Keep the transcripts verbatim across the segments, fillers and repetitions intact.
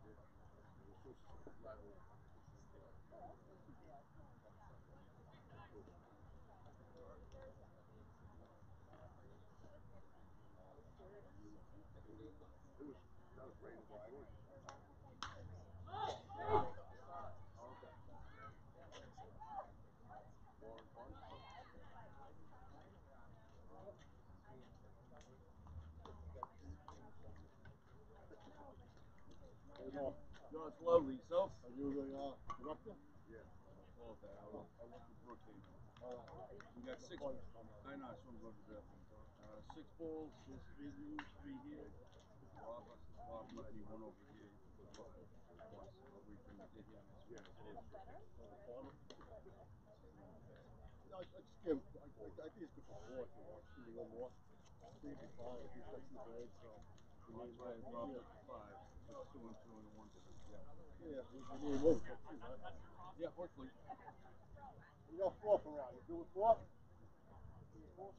No, it's lovely. Yourself? Are you the uh, director? Yeah. Oh, okay. I work, I work with Brookhaven. All right. We got six. I know. So I'm going to the bathroom. Uh, six bowls. There's three of you, three here. Bob, Bob left me one over here. He took the five. Once. I'll return it to him next week. No, I, I just give. I, I, I think it's good for four if you want. Just give me one more. Three be fine. If you got two birds, so. I'll try to drop it to five. Just two and two and a one. Yeah. Yeah, we need a little bit too, right? Yeah, hopefully. You got four from around. You do it four? Four?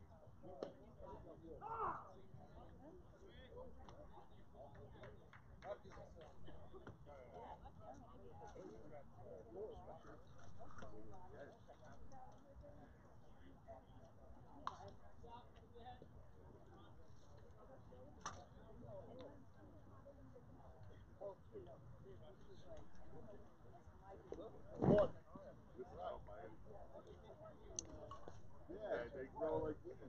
One. Yeah, they grow like weeds.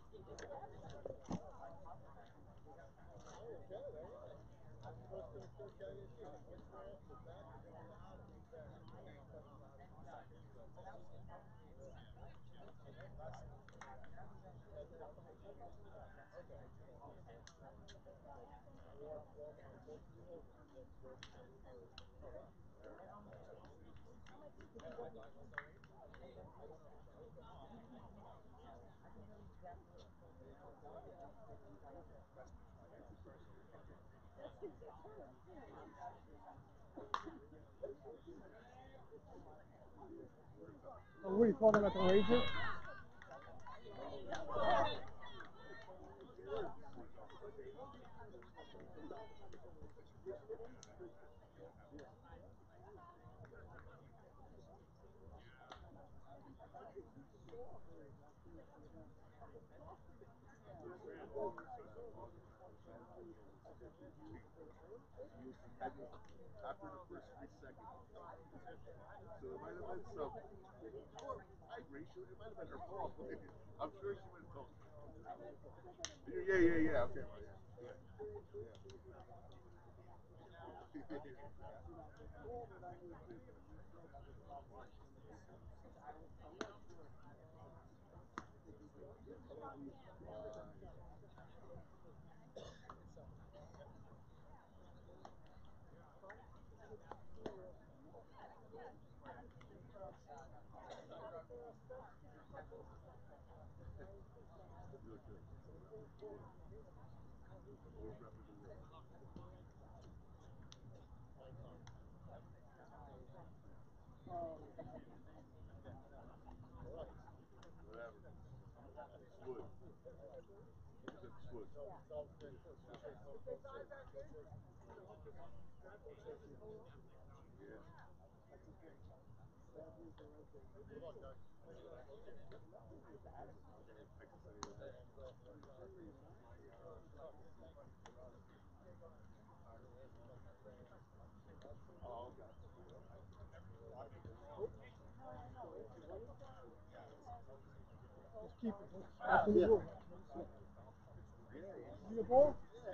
Oh, what are you talking about the Rangers? After the first three seconds. So it might have been some vibration. It might have been her fault. I'm sure she would have told me. Yeah, yeah, yeah. Okay, well, yeah. Let's keep it. Let's in the room. See the ball?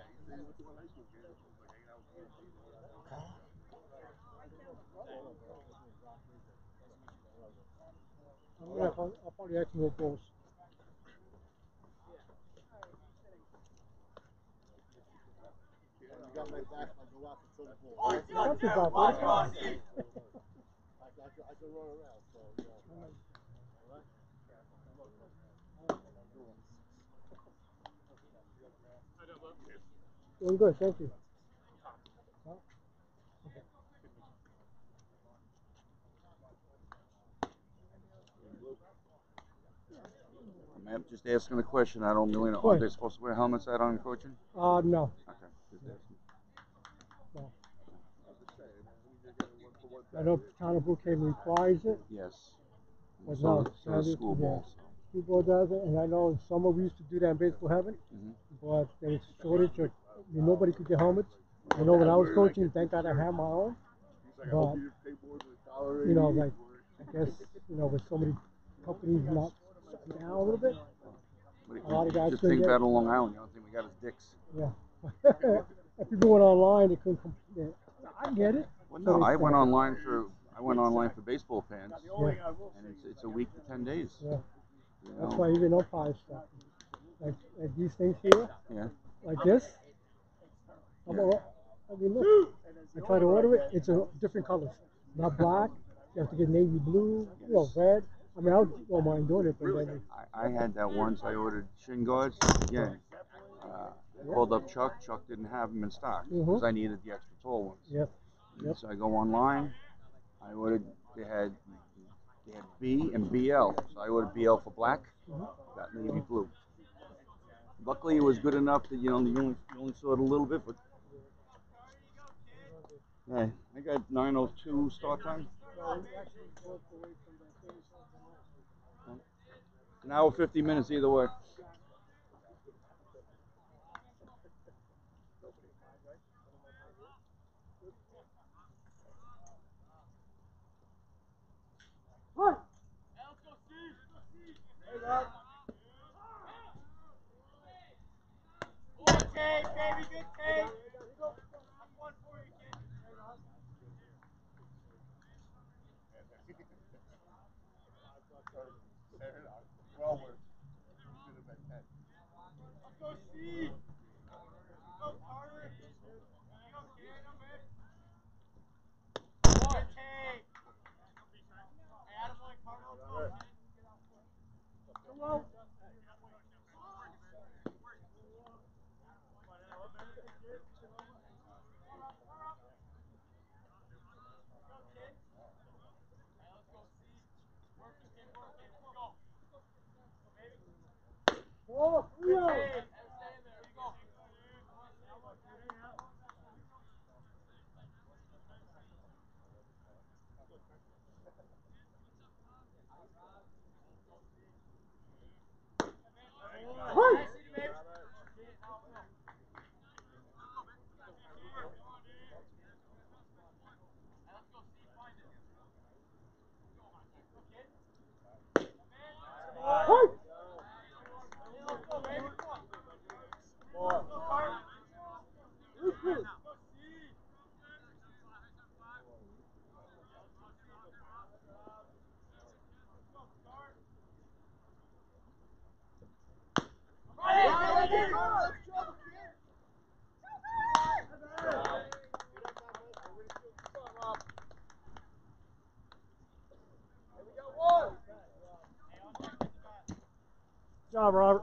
I'm gonna have, I'll probably have more balls. You got my back. I go out to fill the ball. That's about it. I, I, I can run around, so, you know. All right? Doing good, thank you. Huh? I'm just asking a question. I don't really know. Aren't they supposed to wear helmets out on coaching? Uh, no. Okay. Just asking. No. I know town of Brookhaven requires it, Yes. but So, no, the- so that the is- school yeah. ball. So. School board does it, and I know in summer we used to do that in baseball heaven, Mhm. but there was a shortage of, I mean, nobody could get helmets. I know when I was coaching, thank God I had my own, He's like, I hope but, you didn't pay more than a dollar you know, eighty like, I guess, you know, with so many companies not shutting down a little bit, But a lot of guys just couldn't think get, about on Long Island. The only thing we got is dicks. yeah. If people went online, they couldn't compete. Yeah. I get it. Well, So no, they I went said- online for I went online for baseball fans, Yeah. and it's it's a week to ten days. Yeah. You That's know? why even umpires stuff. Like, like these things here, Yeah. like this. I'm Yeah. all, I mean, look, I try to order it. It's a different colors, not black. You have to get navy blue, you know, red. I mean, I don't mind doing it, but then I, I had that once. I ordered shin guards. Again, uh, I called up Chuck. Chuck didn't have them in stock because Mhm. I needed the extra tall ones. Yep. Yep. So I go online. I ordered. They had they had B and B L. So I ordered B L for black. Mhm. Got navy blue. Luckily, it was good enough that you know you only, you only saw it a little bit, but. Hey, I got nine oh two start time. An hour fifty minutes either way. Okay, baby, good take. That's one for you, kid. Well worth. Should have been ten. Let's go, Steve. Let's go, Carter. You go, kid. Good take. Hey, Attaboy, Carter, let's go, kid. Come on. Oh, Good take. Stay in there. You go. Nice, baby. Good job, Robert.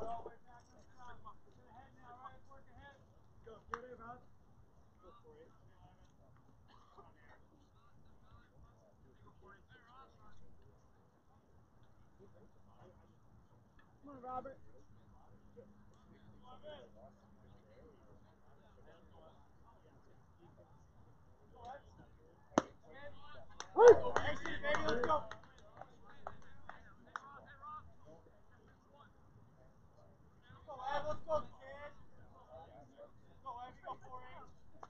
Come on, Robert. Hey, Steve, baby, let's go. Let's go, Ev. Let's go, kid. Let's go, Ev. You go four eight.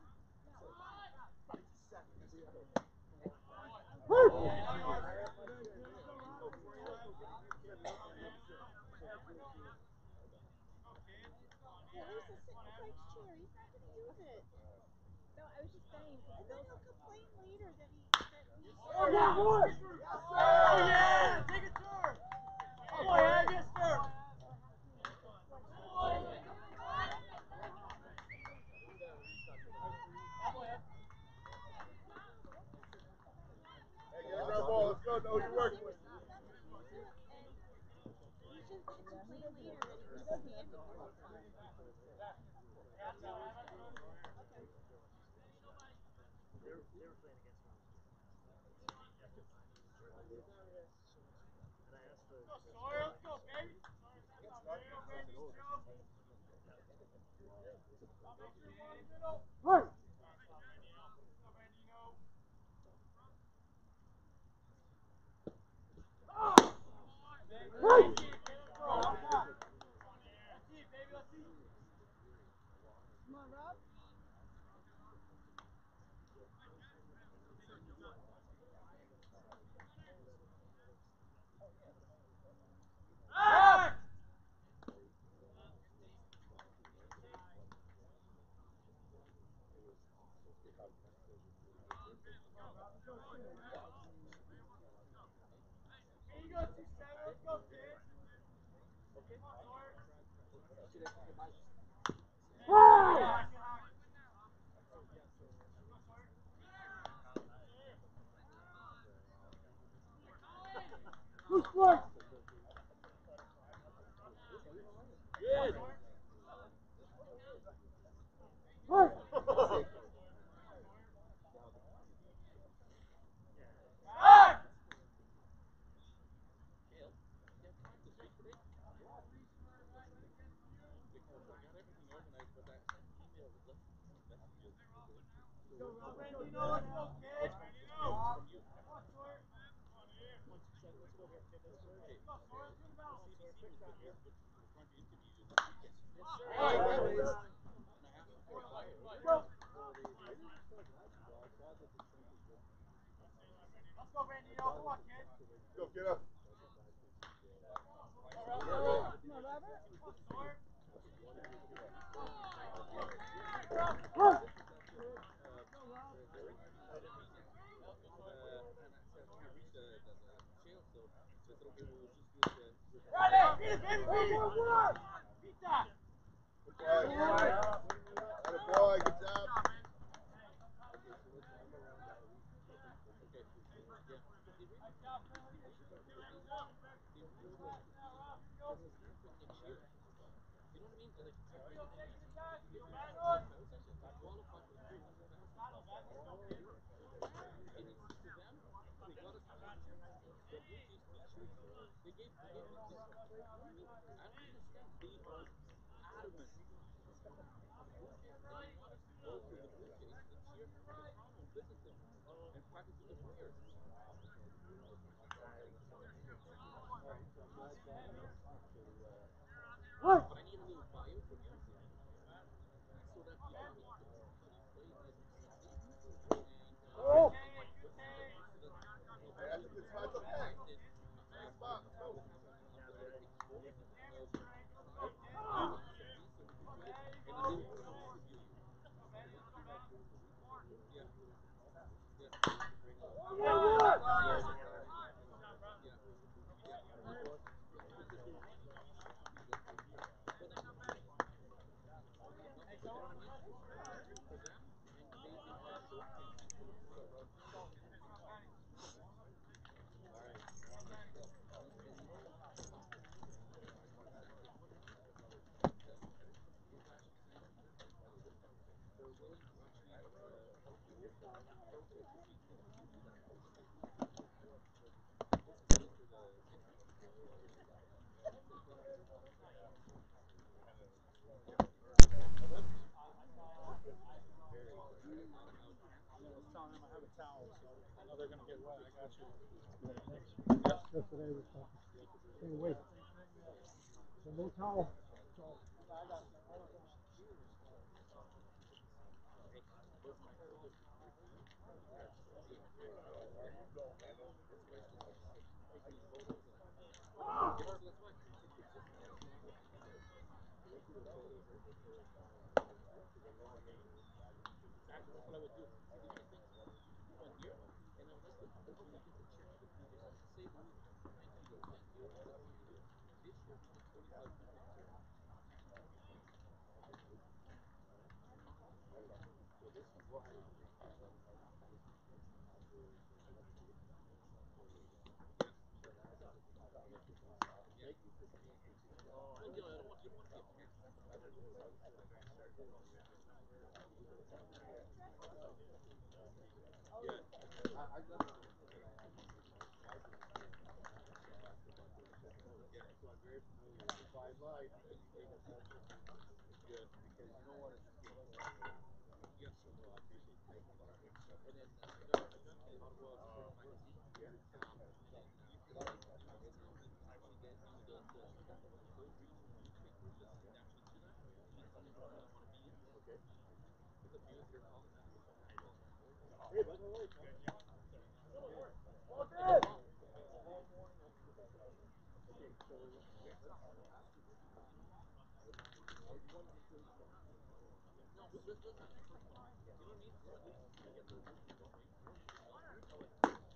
Yeah, there's a six chair. He's not going to use it. No, I was just saying. And then he'll complain later that he that he's. Oh, yeah, boy. Oh, yeah. Take a turn. Oh, boy, Ev, yes, sir. Hey, get a ground ball. Let's go. Know who you're working with. He's just going to complain later that he was standing. Let's go, Sawyer. Let's go, baby. Let's go, baby. Let's go. Right. Let's go, Bandino. Here you go, two seven. Let's go, kid. Come on, Sawyer. Ah! Loose foot! Good. Hey! Back. Go, Brandino. Let's go, kid. Come on, Sawyer. Let's go, Sawyer. Let's win the battle. Let's go, Brandino. Come on, kid. Go, get up. Come on, Robert. Come on, Sawyer. Hey! Ready? Beat it, baby, beat it. Beat that. Good boy. Good boy. Good job. Hey! Oh. Hey, that's a good spot. It's okay. Good spot. Let's go. That's what I was talking. Can't wait. So no towel.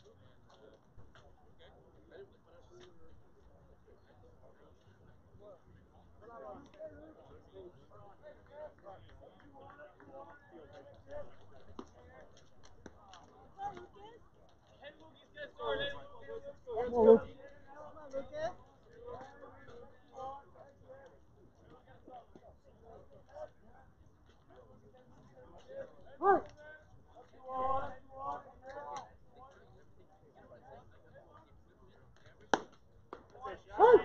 Come on, Luke. Come on, Lucas. Right. Right.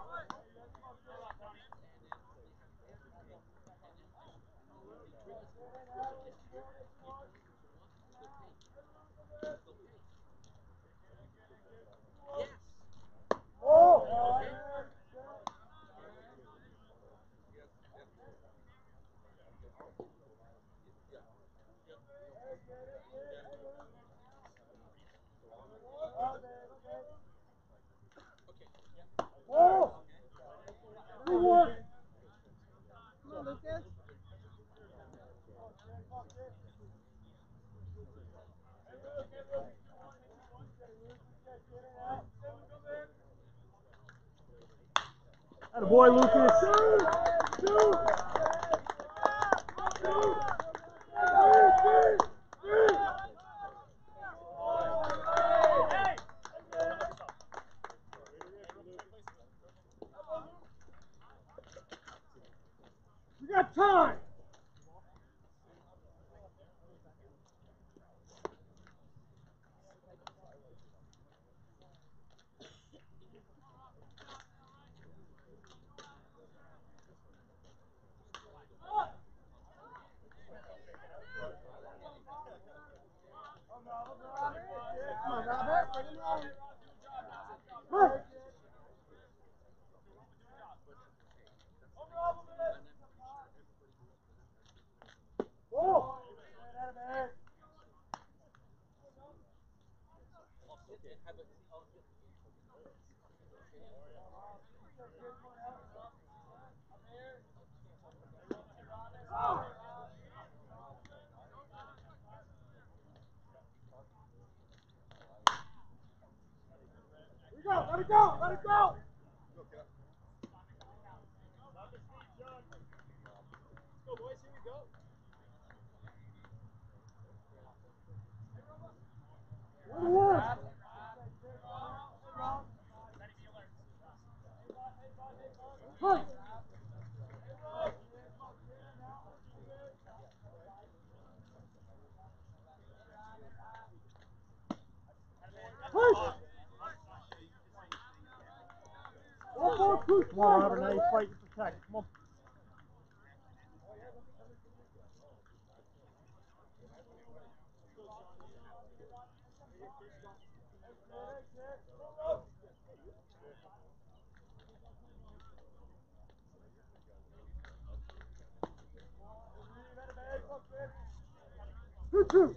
Oh. Three more. Come on, Lucas. Attaboy, Lucas. We got time. Come on, Robert. Bring him home. Right. Oh. Let it go. Let it go. Let it go. Go, boys. Here we go. One more. Right. Right. One more, two, Come on, Robert. Now you fight, you protect. Come on. Two, two.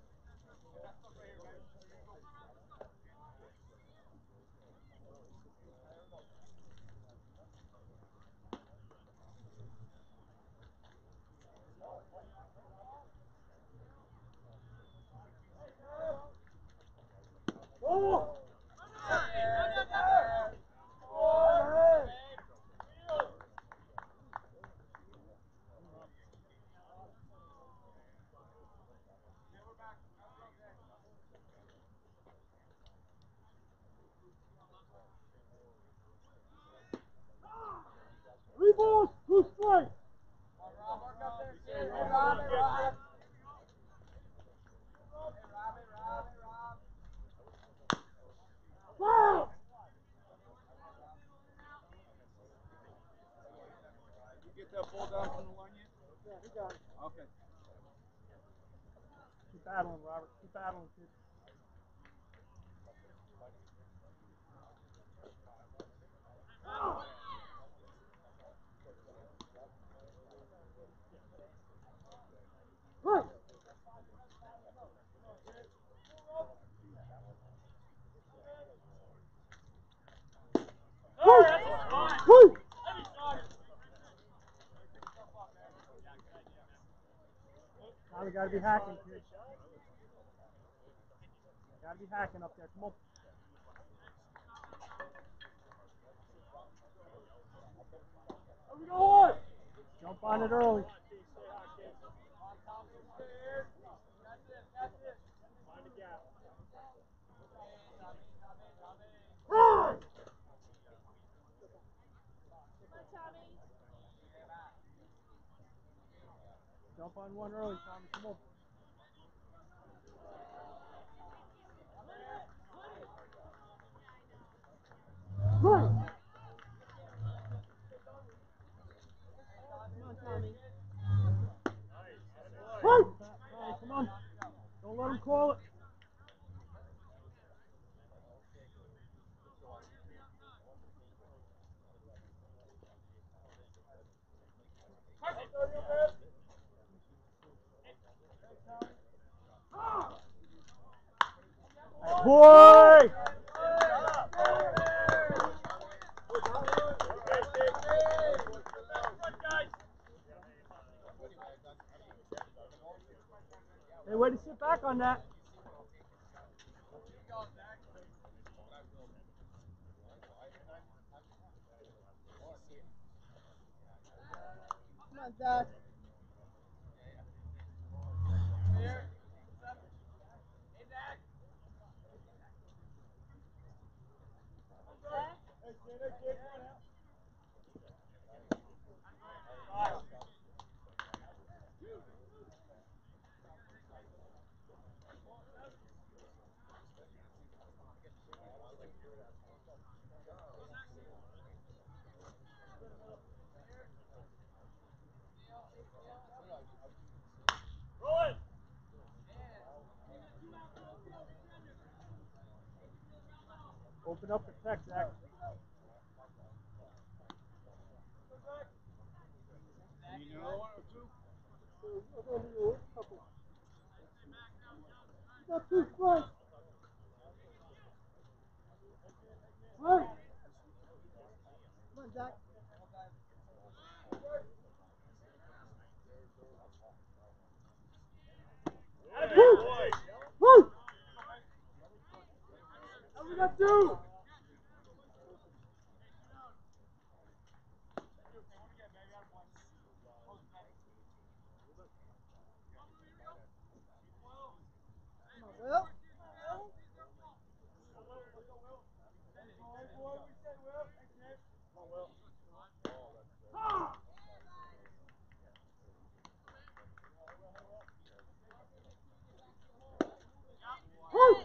Oh. Three balls, two strikes. Foul. You get that ball down from the line yet? Yeah, he got it. Okay. Keep battling, Robert. Keep battling, kid. Right. Right. Right. Now we gotta be hacking, kid. Gotta be hacking up there. Come on. Where we going? Jump on it early. Find a gap. Come on, Tommy. Jump on one early, Tommy. Come on. Right. Come on, Tommy. Right. Tommy, come on. Don't let him call it. Boy! Hey, way to sit back on that. Come on, Zach. Open up the tech, Zach. You know? Got two strikes. Right. Come on, Zach. Right. How we got two? Come on, Will. Right.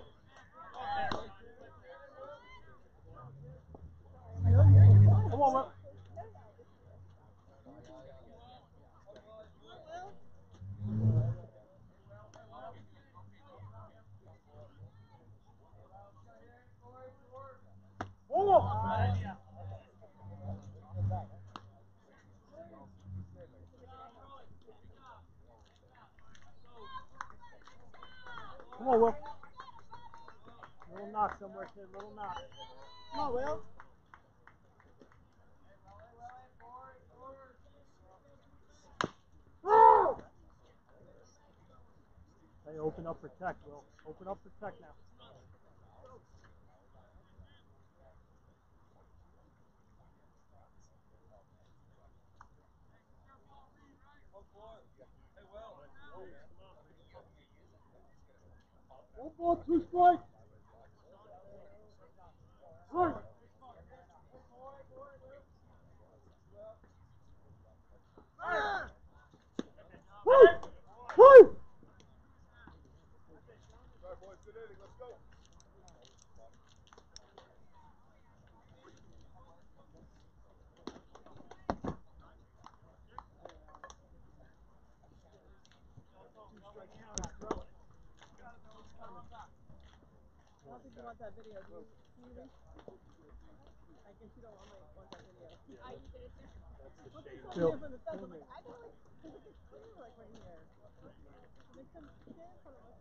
Come on, Will. Hold on. Come on, Will. Little knock somewhere, kid. Little knock. Come on, Will. Oh. Hey, open up for tech, Will. Open up for tech now. One ball, two strikes. Right. Right. Right. Right, boys, good inning. Let's go. I don't think you want that video. Do you, do you think? I guess you don't want, my, want that video. I you did it too. What's this over Bill. here from the fence? I'm like, I don't like, because it gets clear like right here. When they come stand from it, like,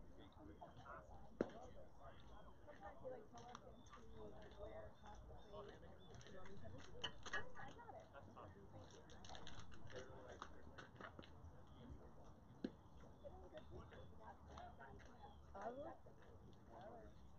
sometimes they like tell us into like where across the plate and run each other. I got it. Thank you. Getting good pictures. You got that. I will.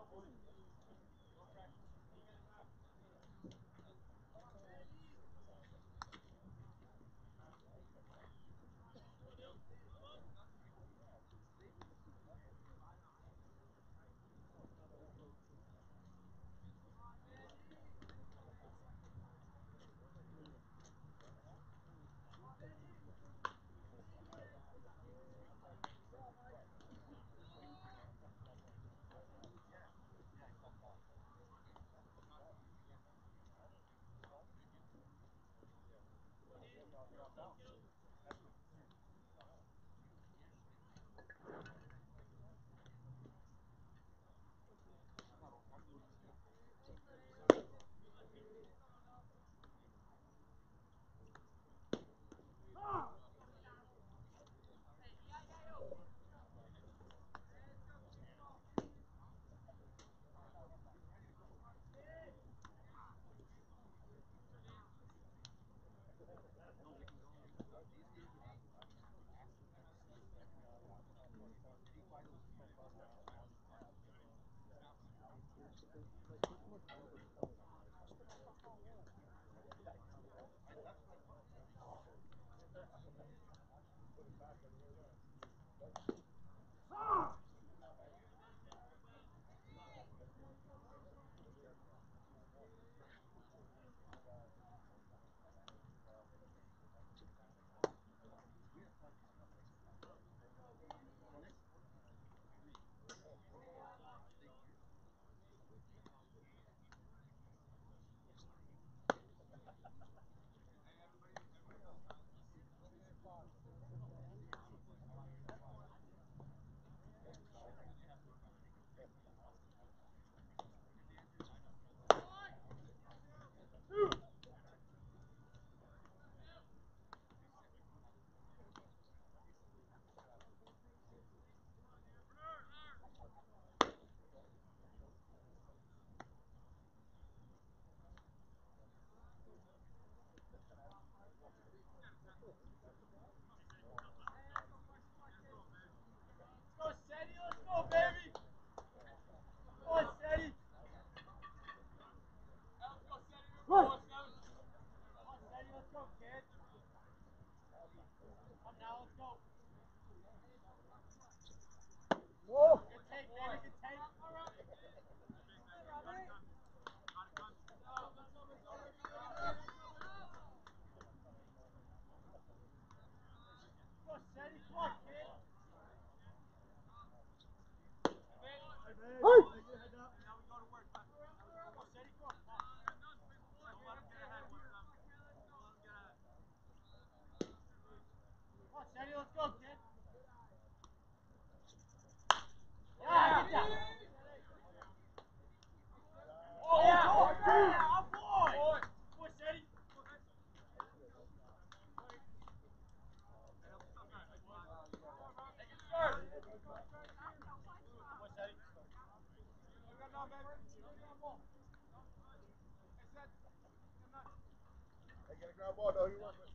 Hey, get a ground ball, though. You work with.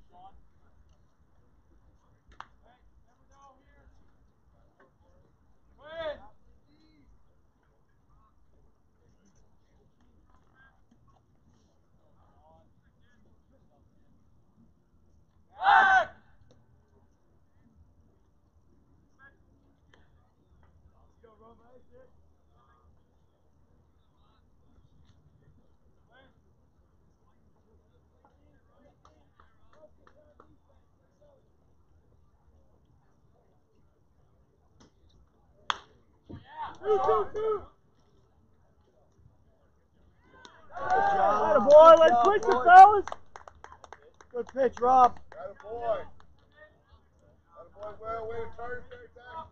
Atta boy, let's push it, fellas. Good pitch, Rob. Atta boy. Atta boy, well, way to turn straight back.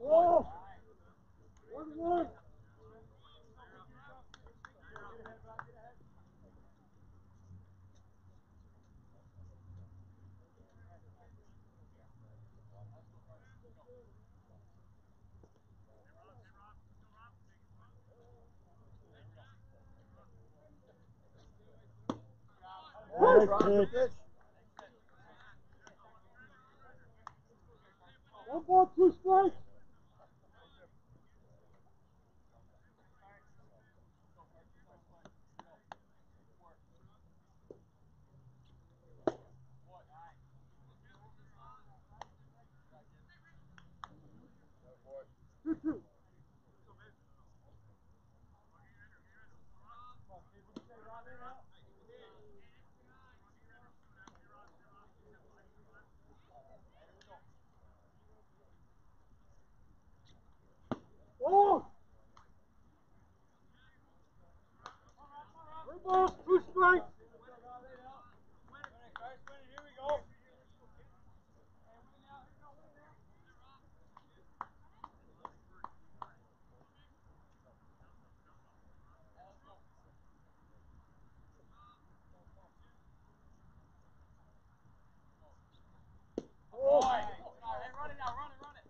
Oh! One, one. Nice pitch. One ball, two strikes. Two, two. Oh! One ball, two strikes. Oh! Hey, run it now, run it, run it.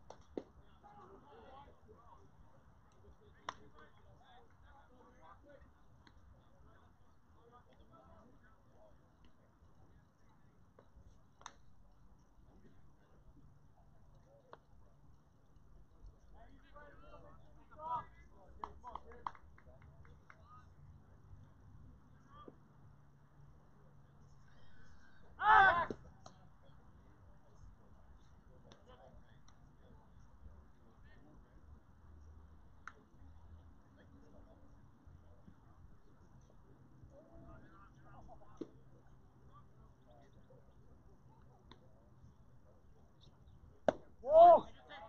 Oh!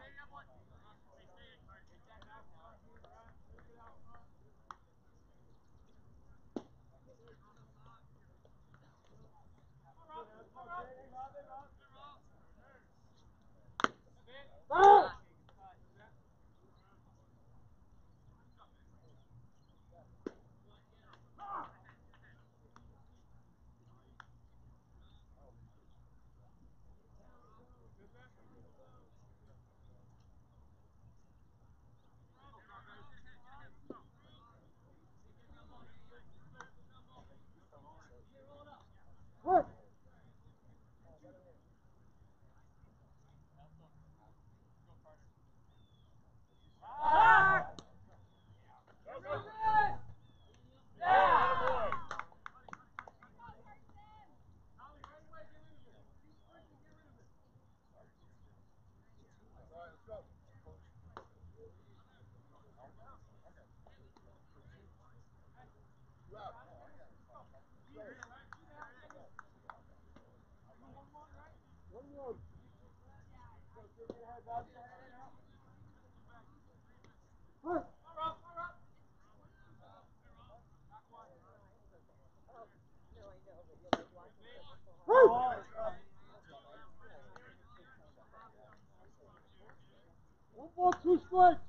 Ah! What? One more. What? What? One ball, two strikes.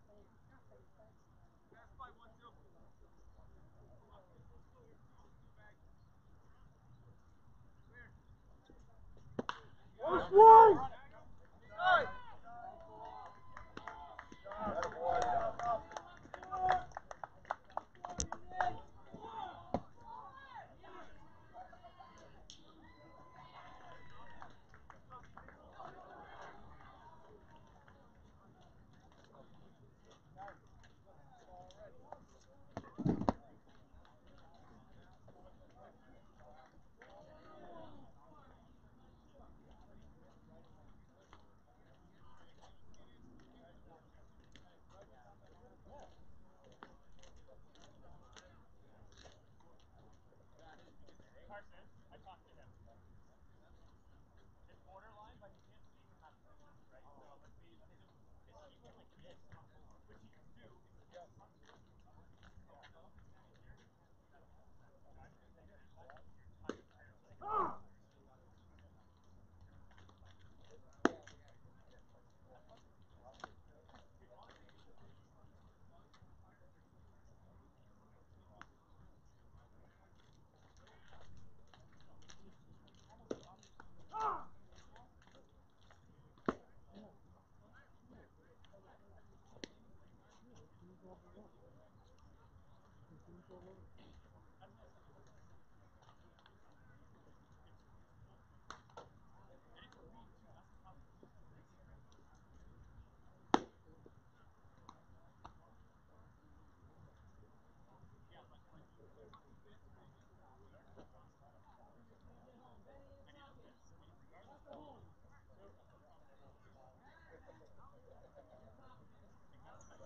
One strike.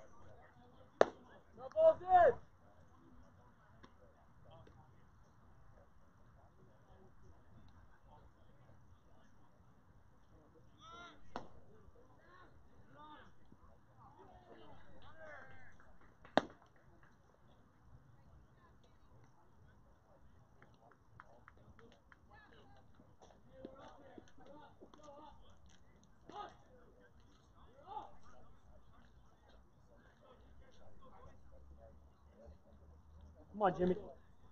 No balls in. Come on, Jimmy.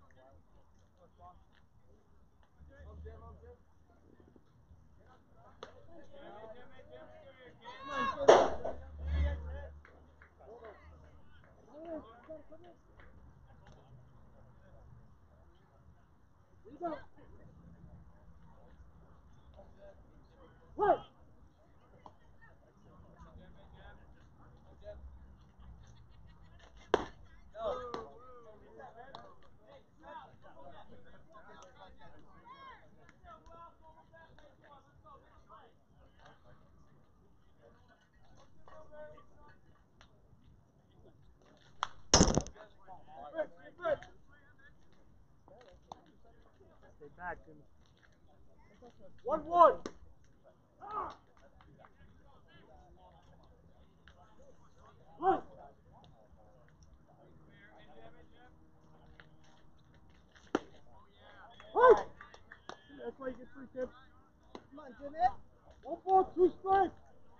What? Stay back, Jimmy. One one. One. One. That's why you get three, Tim. Come on, Jimmy. One ball, two strikes.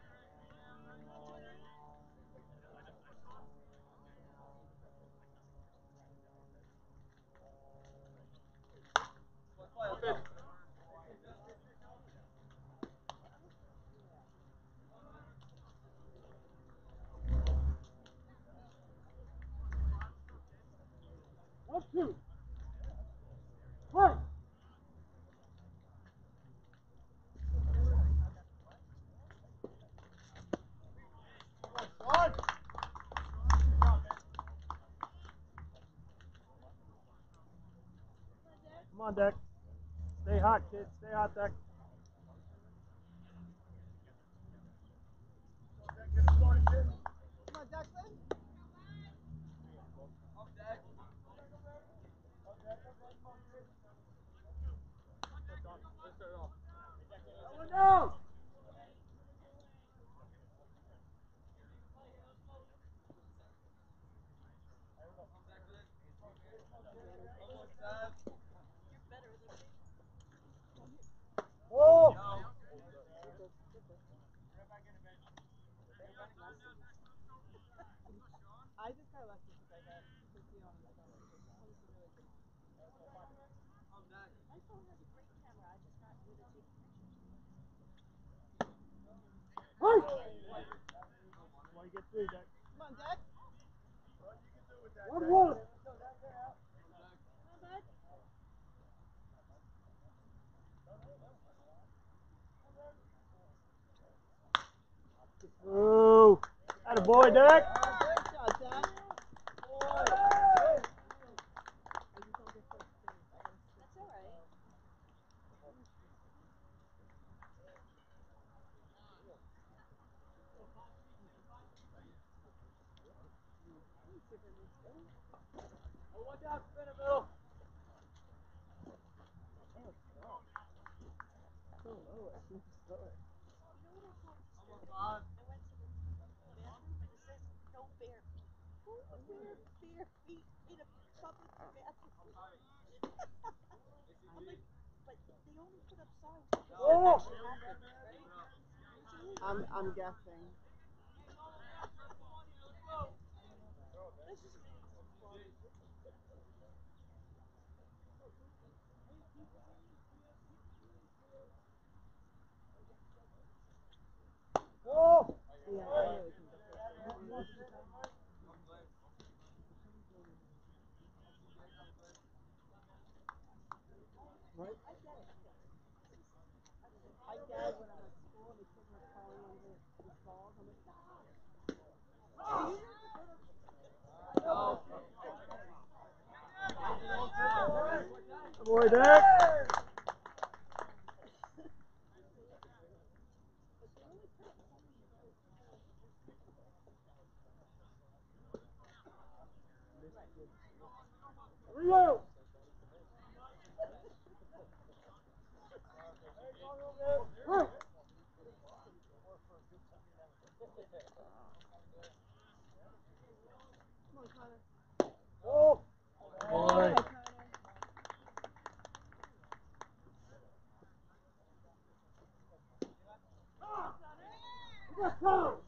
One, two. One. Come on, Deck. Stay hot, kid. Stay hot, Deck. Come on, Declan. No! Oh! I just got lucky because I got Chrissy on the phone. That was a really good one. My phone has a great camera. I just got you to take pictures. Hey! Why you get three, Deck? Come on, Deck. One, one. Come on, bud. Ooh. Atta boy, Deck. Good shot, Deck. That's all right. Oh, watch out, Spinneville. So low, I think it's slower. You know what I thought was strange? I went to the bathroom and it says no bare feet. Who would wear bare feet in a public bathroom? I'm like, but they only put up signs. Oh! I'm I'm guessing. Oh! Yeah, I really think that's Right? I get it. I get it when I'm at school and the kids are crawling under the stalls. I'm like, Boy, Deck. Come on, Connor. Oh! Boy. Boy. Let's go!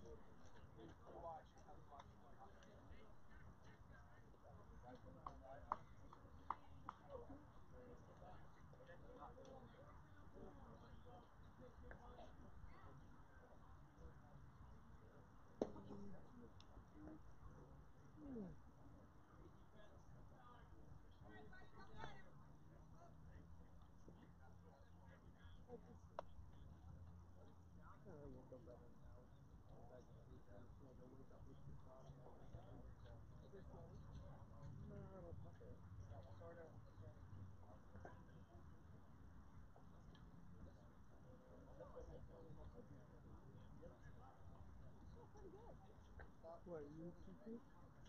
What, you two feet?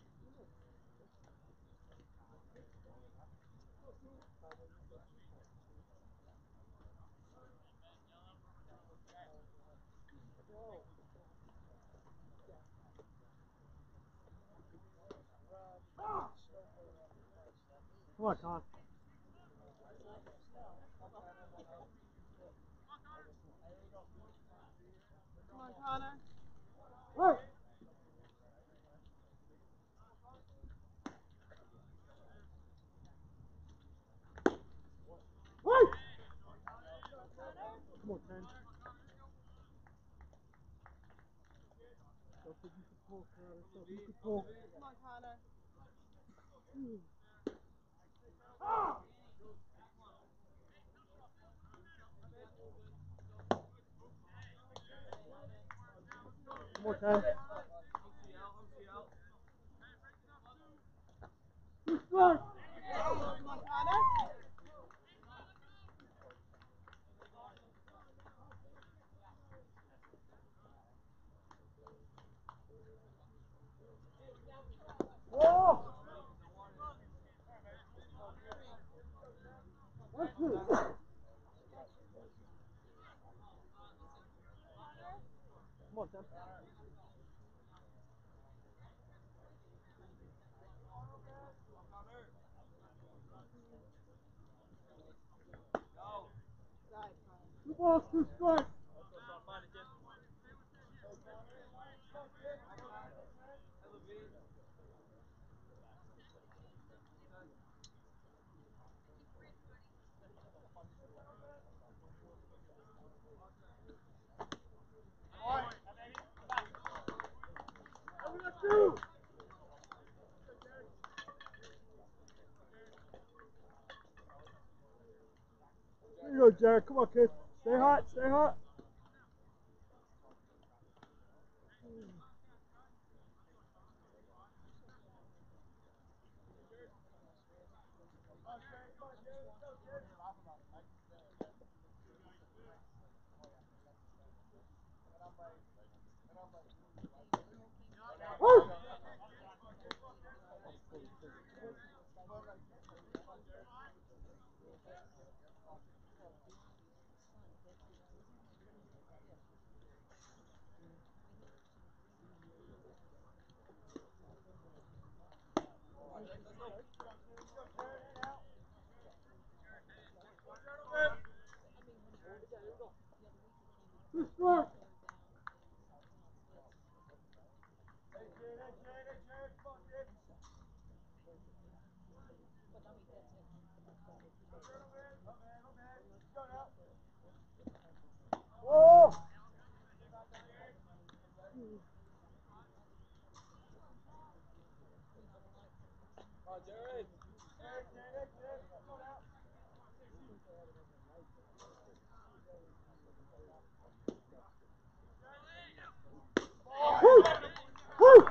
Come on, Con. Come on, Connor. Hey! Hey! Come on, Ken. Don't think you can pull, Connor. Don't think you can pull. Come on, Connor. Come on, Ken. Good start. Come on, Connor. Oh! That's it. Come on, Tim. Side, Connor. Two balls, two strikes. Two. There you go, Jared. Come on, kid. Stay hot. Stay hot. Woo! Two strikes. Oh! Woo! Woo!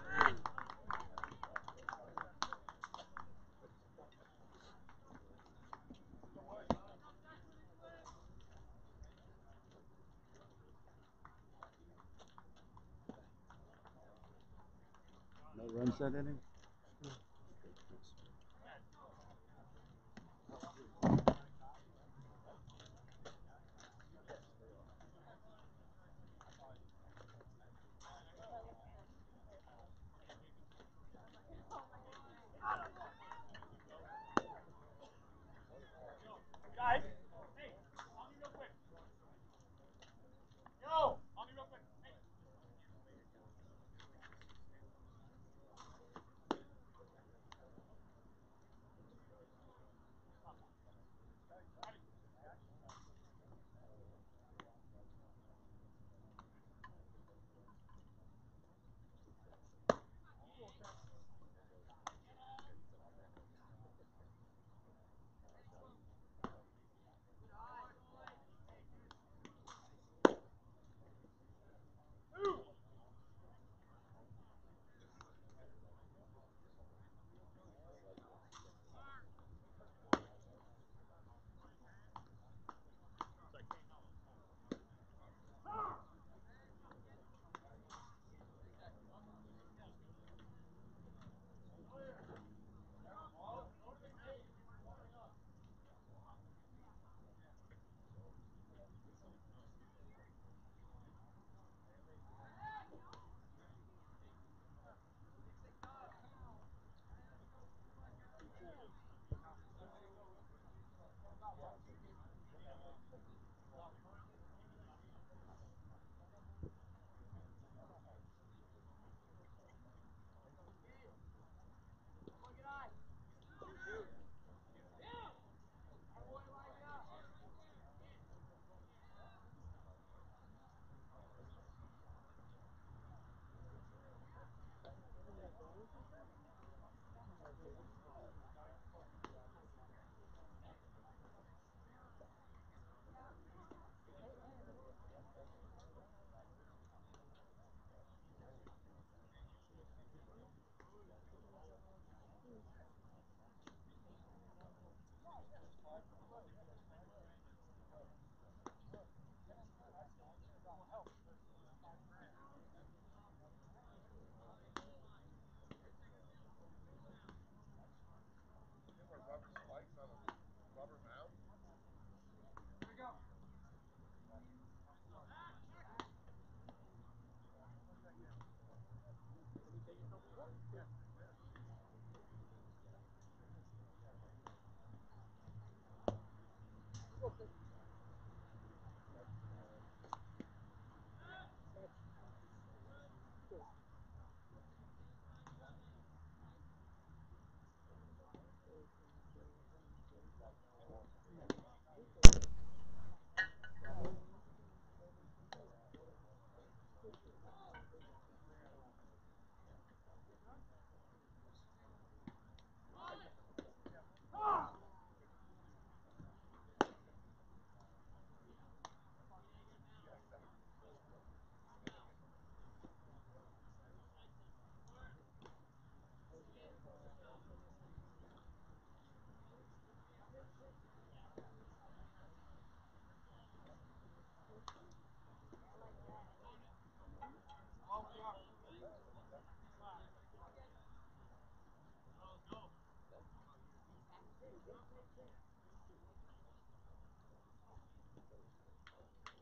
No runs that inning?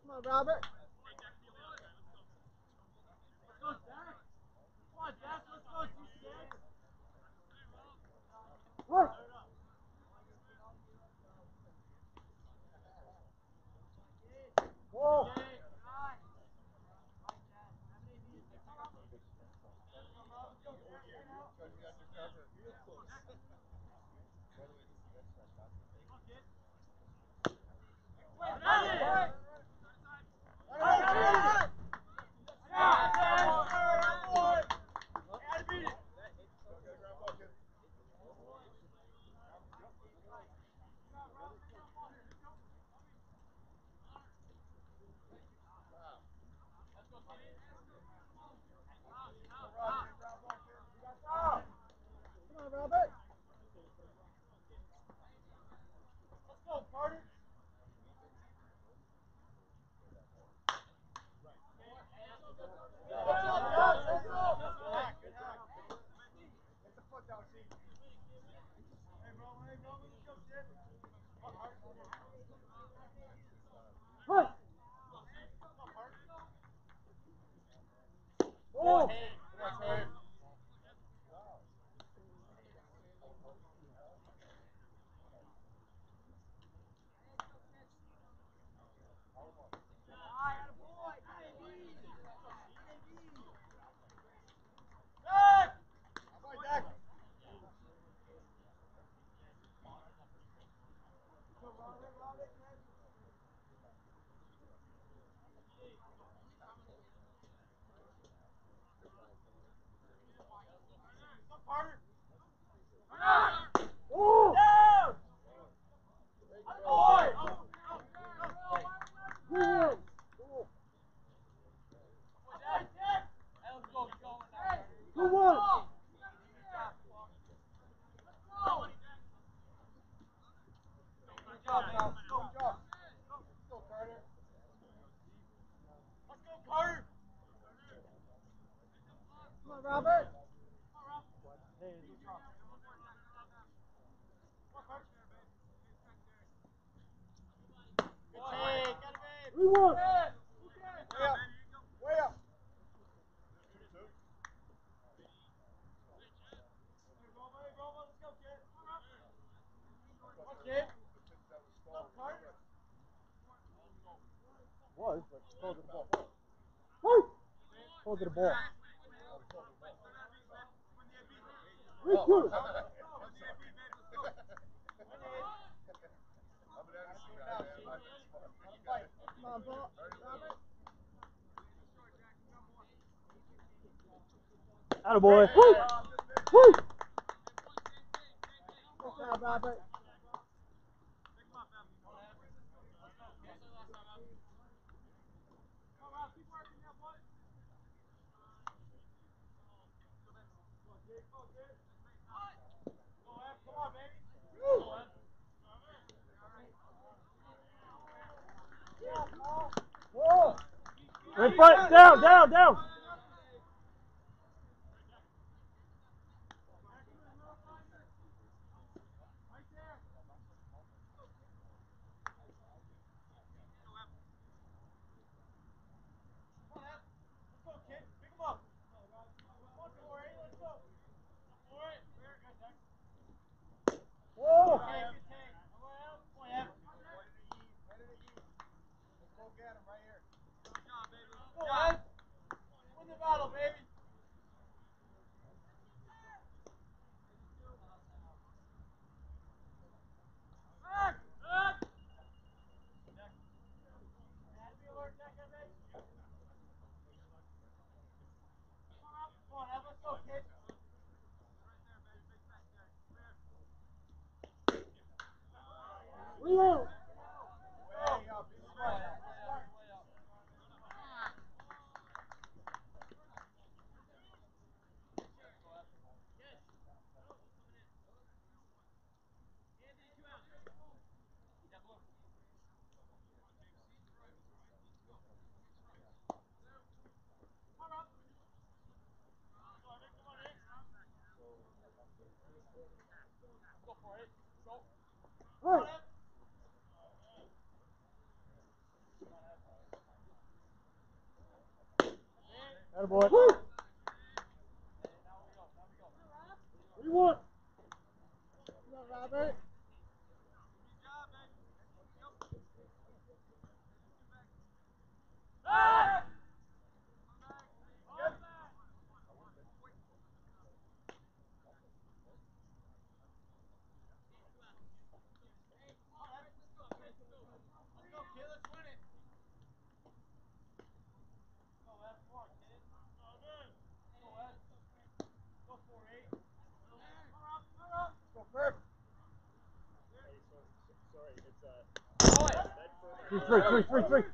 Come on, Robert. Let's go, Zach. Come on, Zach. Let's go. Two six. What? Whoa. Come on, Robert. Let's go, Carter. What? Oh. Oh! Yeah. Who won? Come on, Robert. We won. Way up. Was, but close to the ball. Woo! Close to the ball. We two. Come on, ball. Robert. Attaboy. Woo! Woo! Good job, Robert. Whoa! In front, down, down, down. Whoa. boy. What do you want? Come on, Robert. Three, three, three, three, three.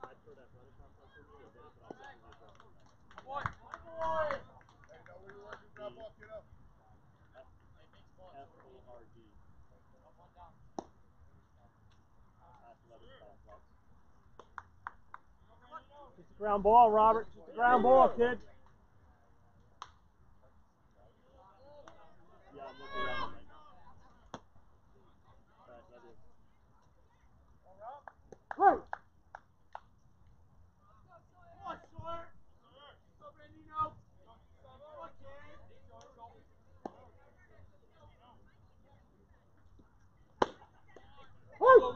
Just a ground ball, Robert. Just a ground ball, kid. Right. Woo!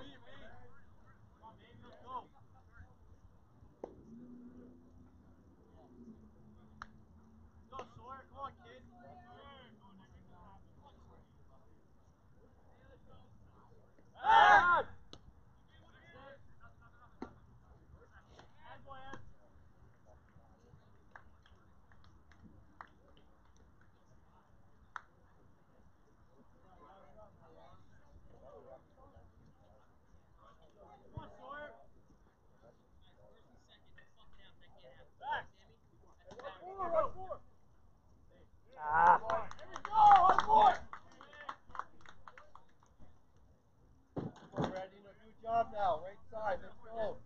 Ah. Brad, you know, do a job now. Right side. Let's go.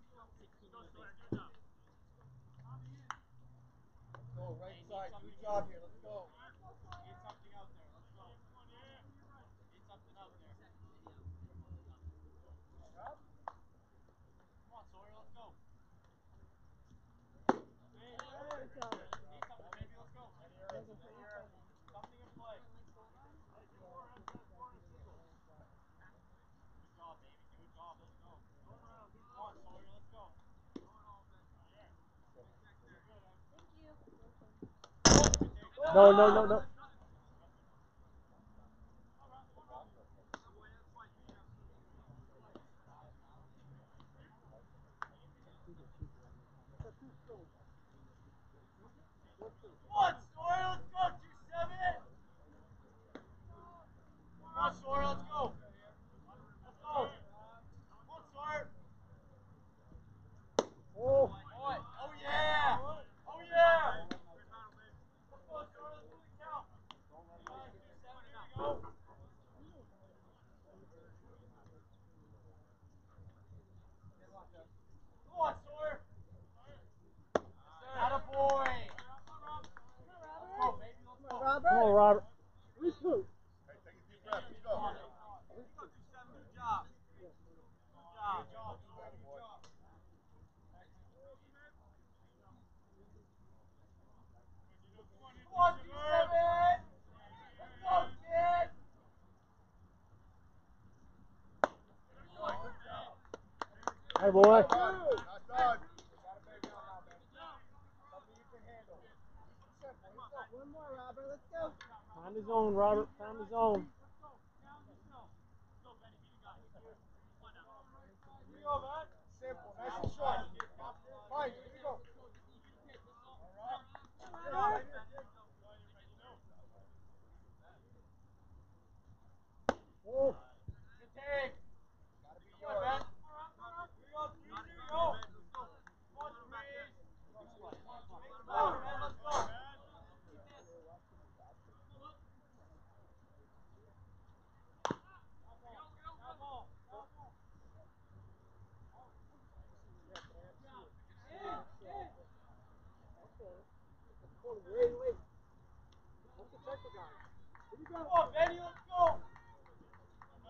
Let's go. Right side. Do a job here. Let's go. Need something out there. Let's go. Need something out there. Come on, Sawyer. Let's go. Need something, baby. Let's go. Something in play. Good job, baby. Do a job. Let's go. Come on, Sawyer. Let's go. No, no, no, no. Come on, Sawyer. Let's go. two seven. Come on, Sawyer. Let's go. Let's go. Come on, Sawyer. Oh. Oh, oh yeah. Oh yeah. Let's go, Sawyer. Let's move the count. Five, two, seven. Here we go. Come on, Sawyer. Attaboy. Let's go, baby. Let's go. Come on, Robert. Hey, take a deep breath. Let's go. Let's go, two seven. Good job. Good job. Good job, Sawyer. Good job. Come on, two seven. Let's go, kid. Hey, boy. Not done. Not done. One more, Robert. Let's go. Find his own, Robert. Find his own. Here we go, man. Simple. Nice and short. Fine. Here we go. All right. Oh. Good take. Gotta be yours. Here we go. Here we go. Come on, Breeze. Make the ball, man. Let's go. Come on, Benny. Let's go.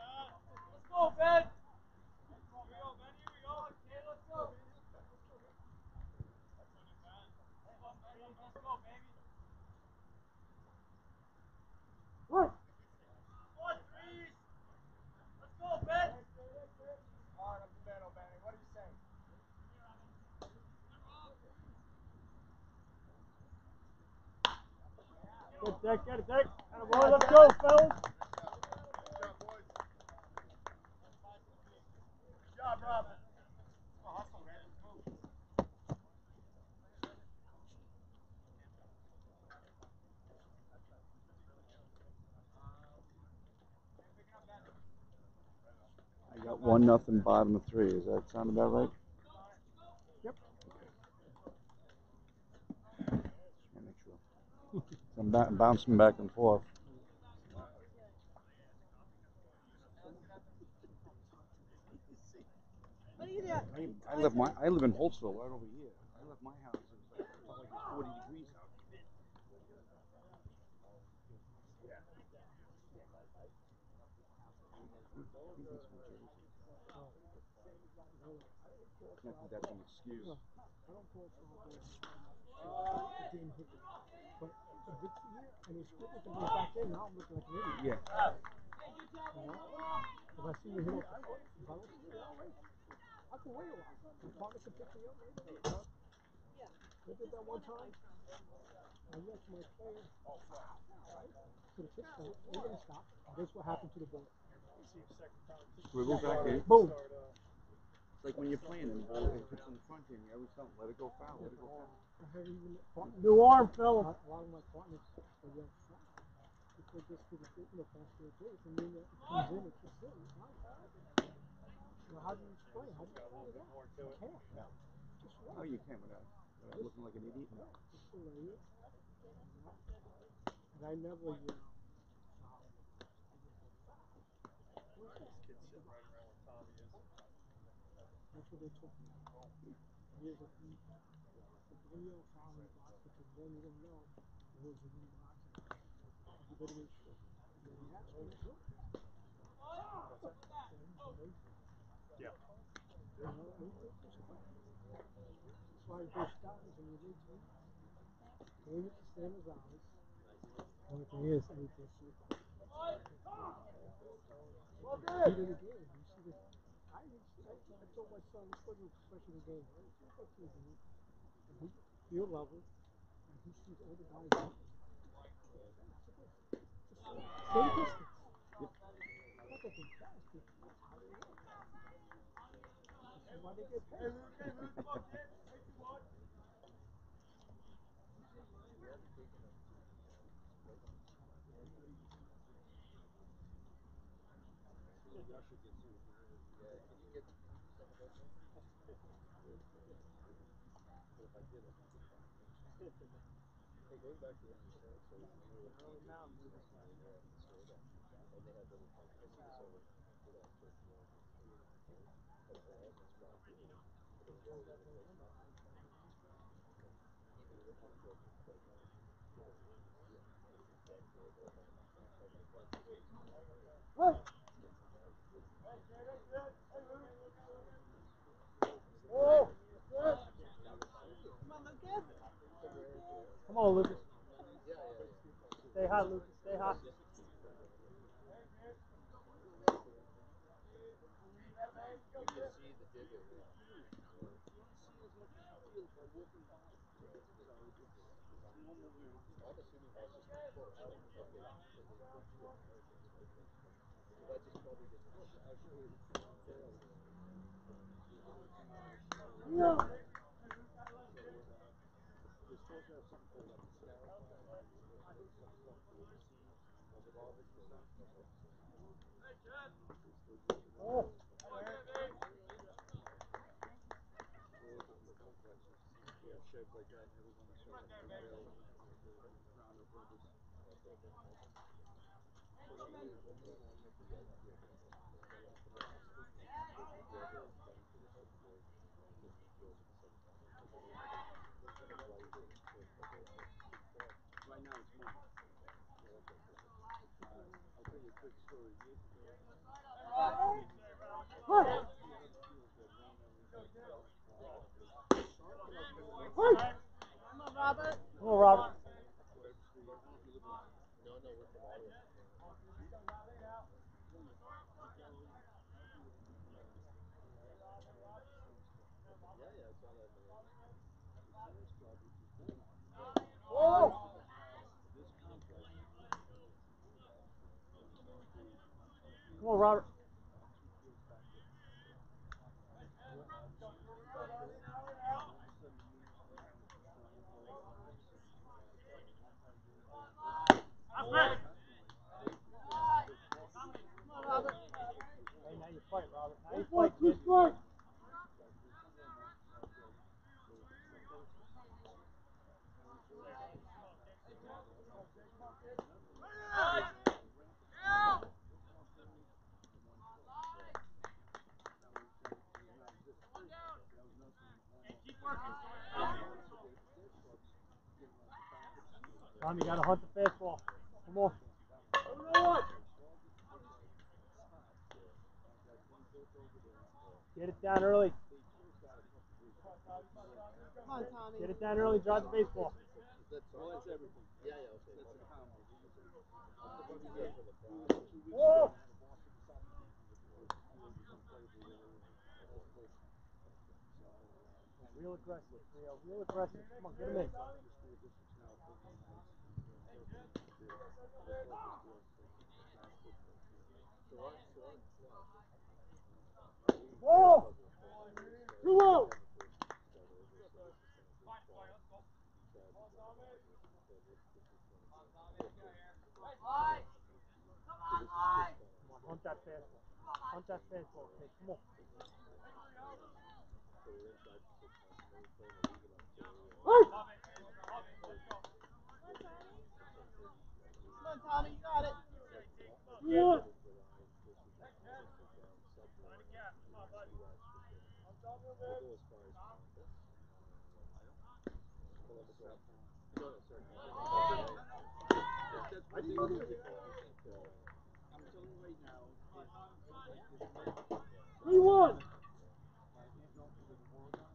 Good, Dick. Get it, Dick. Boy, let's go, fellas. Good job, Rob. Oh, hustle, man. Let's move. I got one nothing bottom of three. Does that sound about right? Yep. Just want to make sure. I'm ba- bouncing back and forth. What are you doing? I, I live my I live in Holtzville, right over here. I left my house. It was like, it felt like it was forty degrees out. Not that that's an excuse. No, I don't call for a goal. It didn't hit it. But it hits the year and it's still looking back in. Now I'm looking like an idiot. Yeah. You know? If I see you hit off the foot, if I don't see it, I'll wait. I can wait a while. My partner can pick me up later. You know? Yeah. I did that one time. I left my player. Right? To the pitch point. We're going to stop. And guess what happened to the ball? Swivel back in. Boom. It's like when you're playing and the ball hits in the front here and you always tell them, let it go foul, let it go foul. I have even New arm, fella. a lot of my partners are young foul. Because just to the you know, past their days, and then it comes in, it kicks in, it's not foul. Well, how do you explain? How do you explain that? You can't. No. Just No, what? you can't without, without looking like an idiot. No. Just delay it. You know? And I never, you know, foul. That's what they told me. Years of me. If when you're fouling box, because then you don't know who's in the box. You better make sure. And then you ask me, sure. Yeah. You know, anything just about it. That's why those styles and you need to eat. Game is the same as ours. Only thing is, anything so quick. Speed of the game. You see this. I, I, I told my son, let's go to a professional game. Right? So we go to a game. And he, field level. And he sees all the guys. Same distance. Yep. Not that they're fast, but that's how they work. This is why they get paid. What? Oh, good. Come on, Lucas. Come on, Lucas. Stay hot, Lucas. Stay hot. Yeah. Oh. Right now it's mine. I'll tell you a quick story. Years ago, What? What? Come on, Robert. Come on, Robert. Oh. Come on, Robert. Come on, Robert. Hey, now you fight, Robert. Now you One, fight, two kid. strike. Tom, you gotta hunt the fastball. Come on. Get it down early. Come on, Tommy. Get it down early. Drive the baseball. Well, that's everything. Yeah, yeah, okay. That's a combo. Oh! Real aggressive, Rio. Real aggressive. Come on, get him in. Ball. Two out. Come on, hunt that fastball. Hunt that fastball, kid. Come on. Hey. Come on, Tommy. You got it. Two out. I think what it is, I'm telling you right now, is Three one. my aunt and uncle live in Oregon.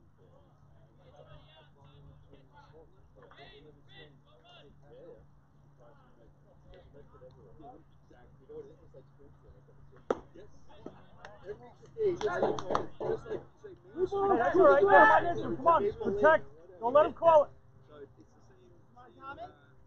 They live in Spain. They pass out. She drives to Medford. There's Medford everywhere. Yeah, exactly. You know what it is? It's like Springfield. Like that. Yes. Every day, just like, just like, say, Main Street. Hey, that's all right. Get him on this one. Come on. Protect. Don't let him call it. So it's the same. Come on, Tommy.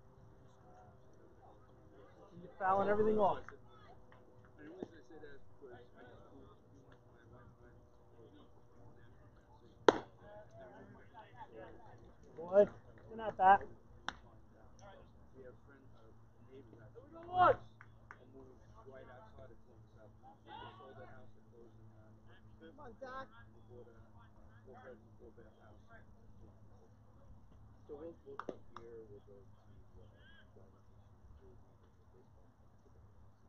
And you're fouling everything off. And the reason I say that is because I just moved, me and my wife and I moved to Florida from Nashville, Tennessee. Boy, you're not that. We have friends, uh, neighbors actually. Who moved right outside of Columbus, South Carolina. They sold their house, they closed in uh, November fifth. Come on, Zach. They bought a four bedroom, four bath house. So we'll, we'll come here, we'll go to uh, Valley Beach, New Jersey, and the baseball tournament.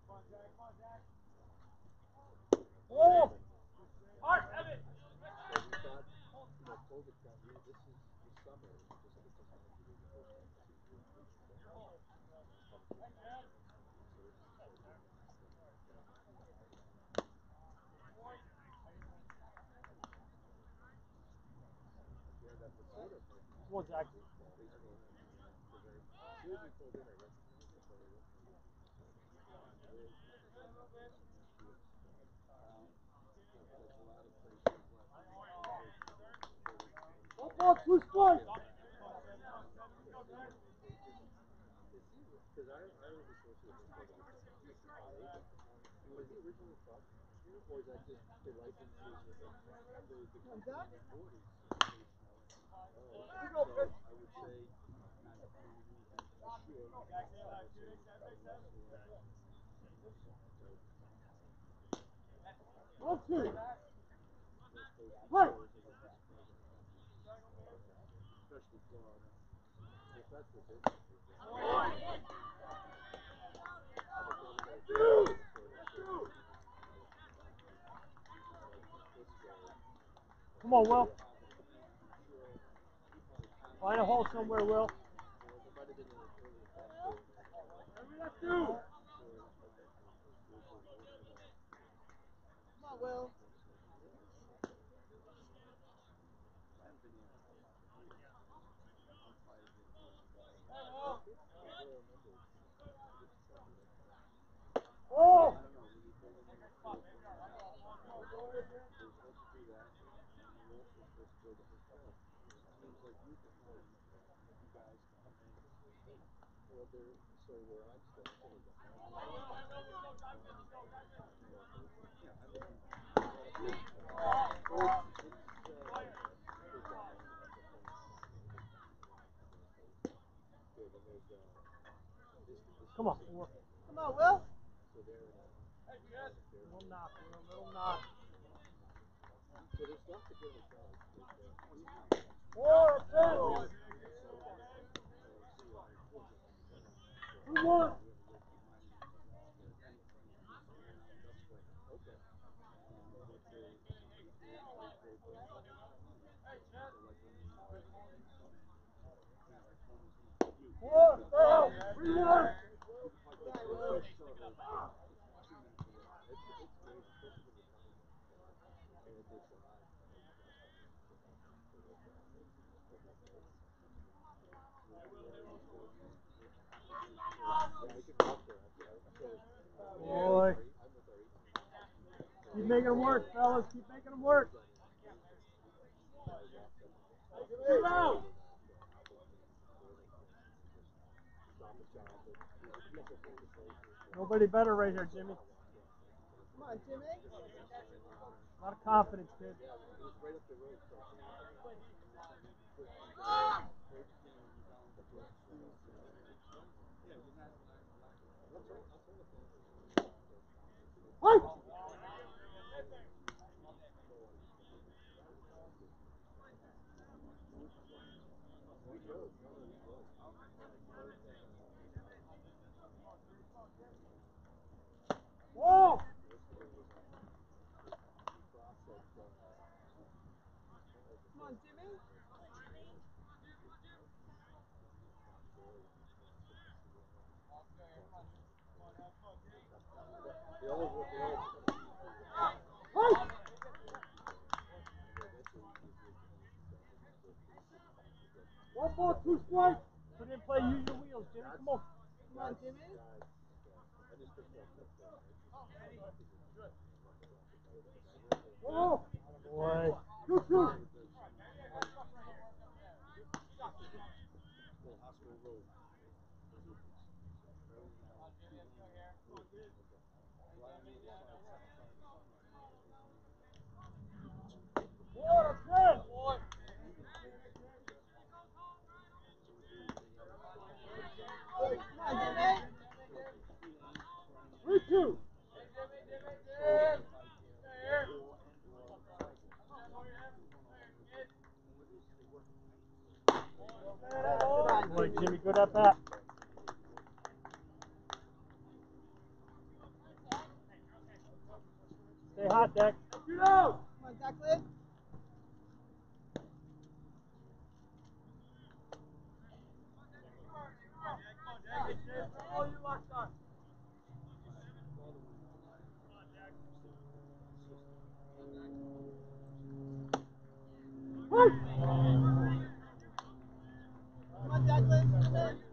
Oh! Art, Evan. So we thought, you know, COVID got here. This is the summer. It just gets us going to the first time in two years. We're going to go. Yeah, that the Florida person. Come on, Zach. Baseball, they very, as soon as we pulled in, I recognized it, but I recognized it from Minnesota. Like a lot of places left. One ball, two strike. Because I, I was associated with Florida with L A guy. Was he originally from here, or is that just the licenses and the, the, the company we bought is based in L A? Oh, okay. So I would say, not knowing anything for sure, I would say One two. Right. Right. Especially Florida. If that's the business. Come on, Will. Find a hole somewhere, Will. Come on, Will. Oh! Well, they're, so where I'm staying, Come on, four. Come on, Will. Little knock, Will, little knock. Four, four. Who won? Four, four, three, one. Boy. Keep making them work, fellas. Keep making them work. Get out. Nobody better right here, Jimmy. Come on, Jimmy. A lot of confidence, kid. Hey! Whoa! Come on, Jimmy. Hey! One ball, two strikes. Put in play, use your wheels, Jimmy. Come on. Come on, Jimmy. Oh, boy. Two, two. Four, ten. Come on, Jimmy. Three, two. Boy, Jimmy, good at bat. Stay hot, Deck. Get out. Come on, Declan. Hey! Come on, Declan. Come in.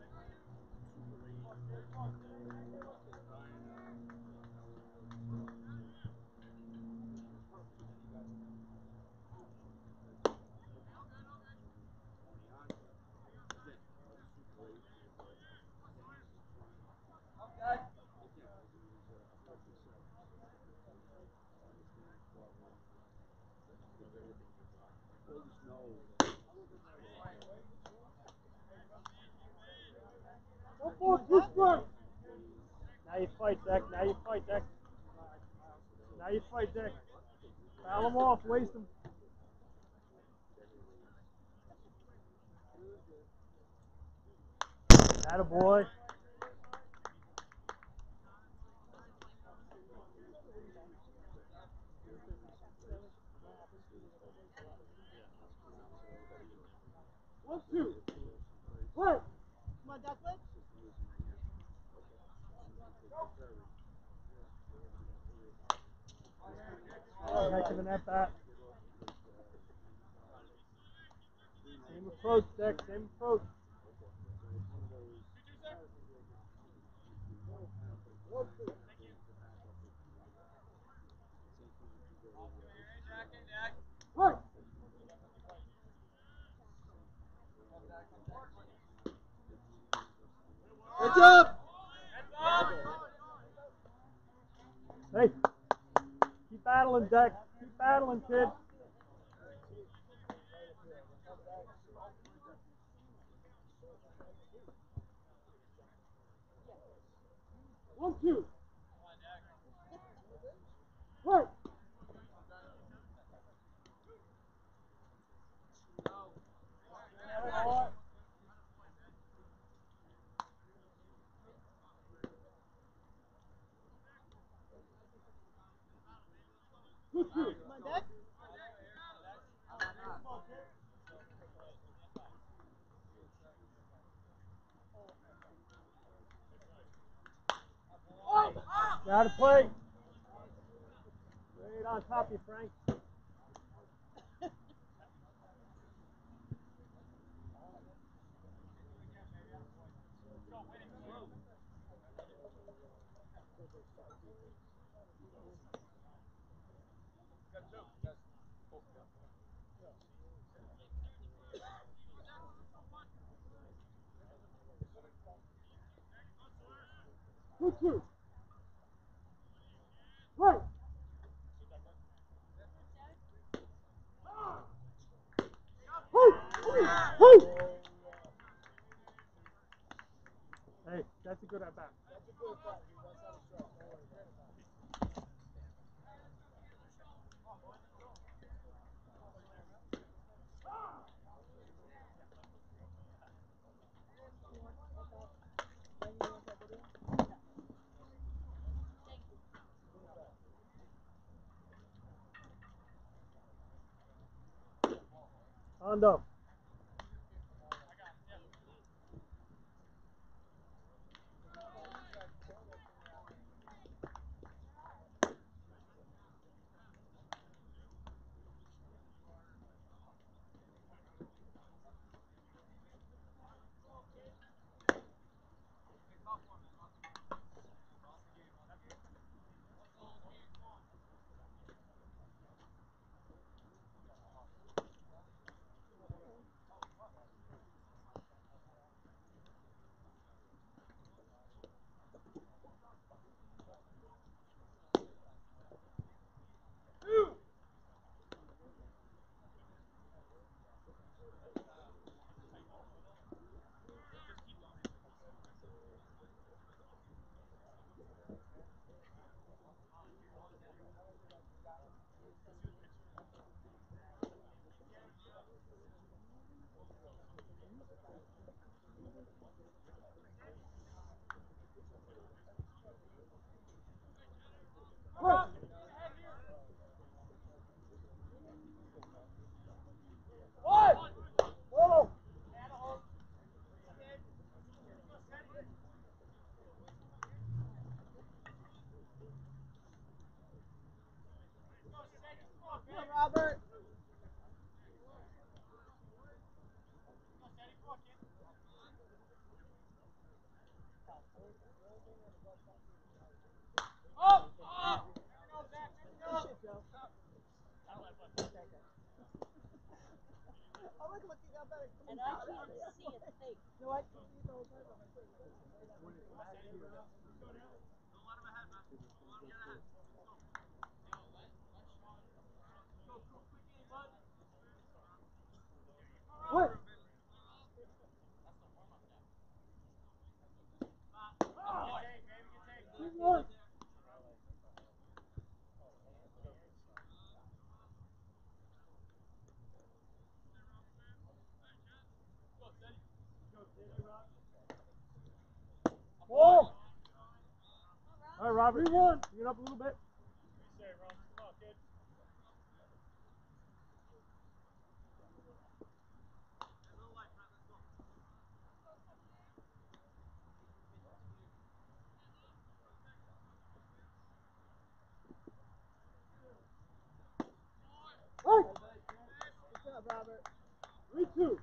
One ball, two strikes. Now you fight, Deck. Now you fight, Deck. Now you fight, Deck. Foul him off. Waste him. Attaboy. One, two. Play. Come on, Declan. Heck of an at bat. Same approach, Deck. Same approach. Play. Heads up. Hey. battling, Deck. Keep battling, kid. One, two. Right. Good, two. Come on, Deck. Gotta play. Right on top of you, Frank. Good, two. Right. Hey, hey. Hey, that's a good at bat. Hondo. Right. Whoa! Come on, Robert. Good shit, Joe. Okay, good. Oh, look, look, you got better. And I can't see a thing. No, I can see the whole time. Right. Good one. Whoa! All right, Robert. Three one. Bring it up a little bit. Right. Good job, Robert. Three, two.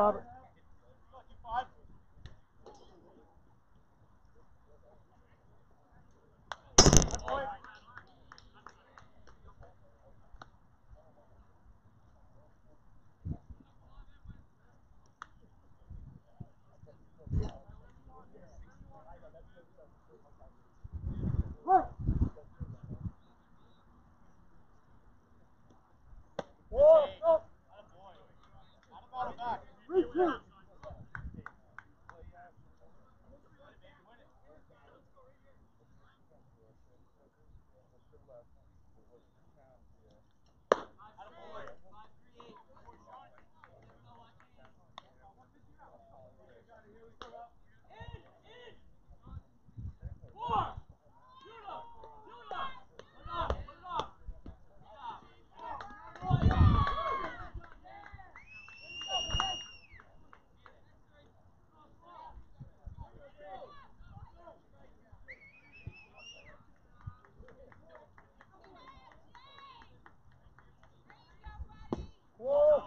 Robert. Right. Whoa, go. Three, two. Whoa.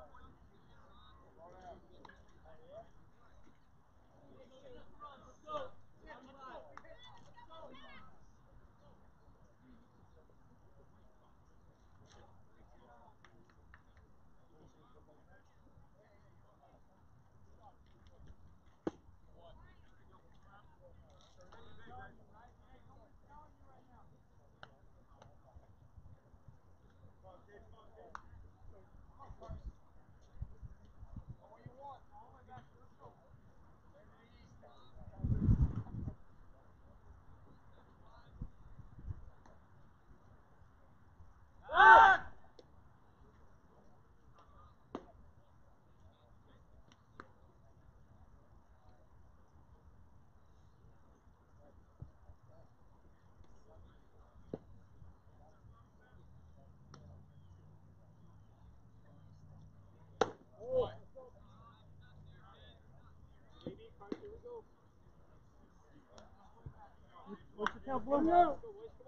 What's your count, Blue? No.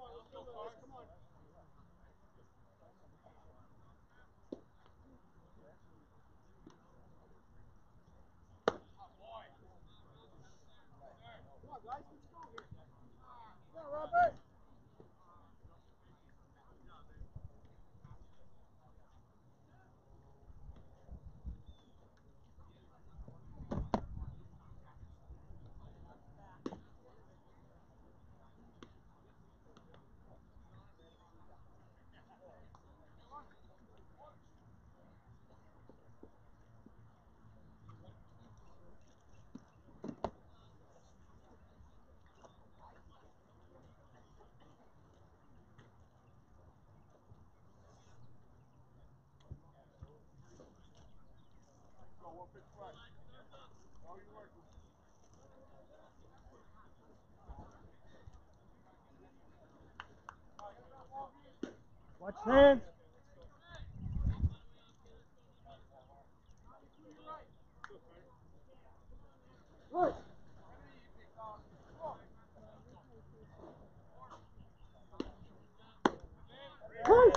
Watch hands. Right. Right.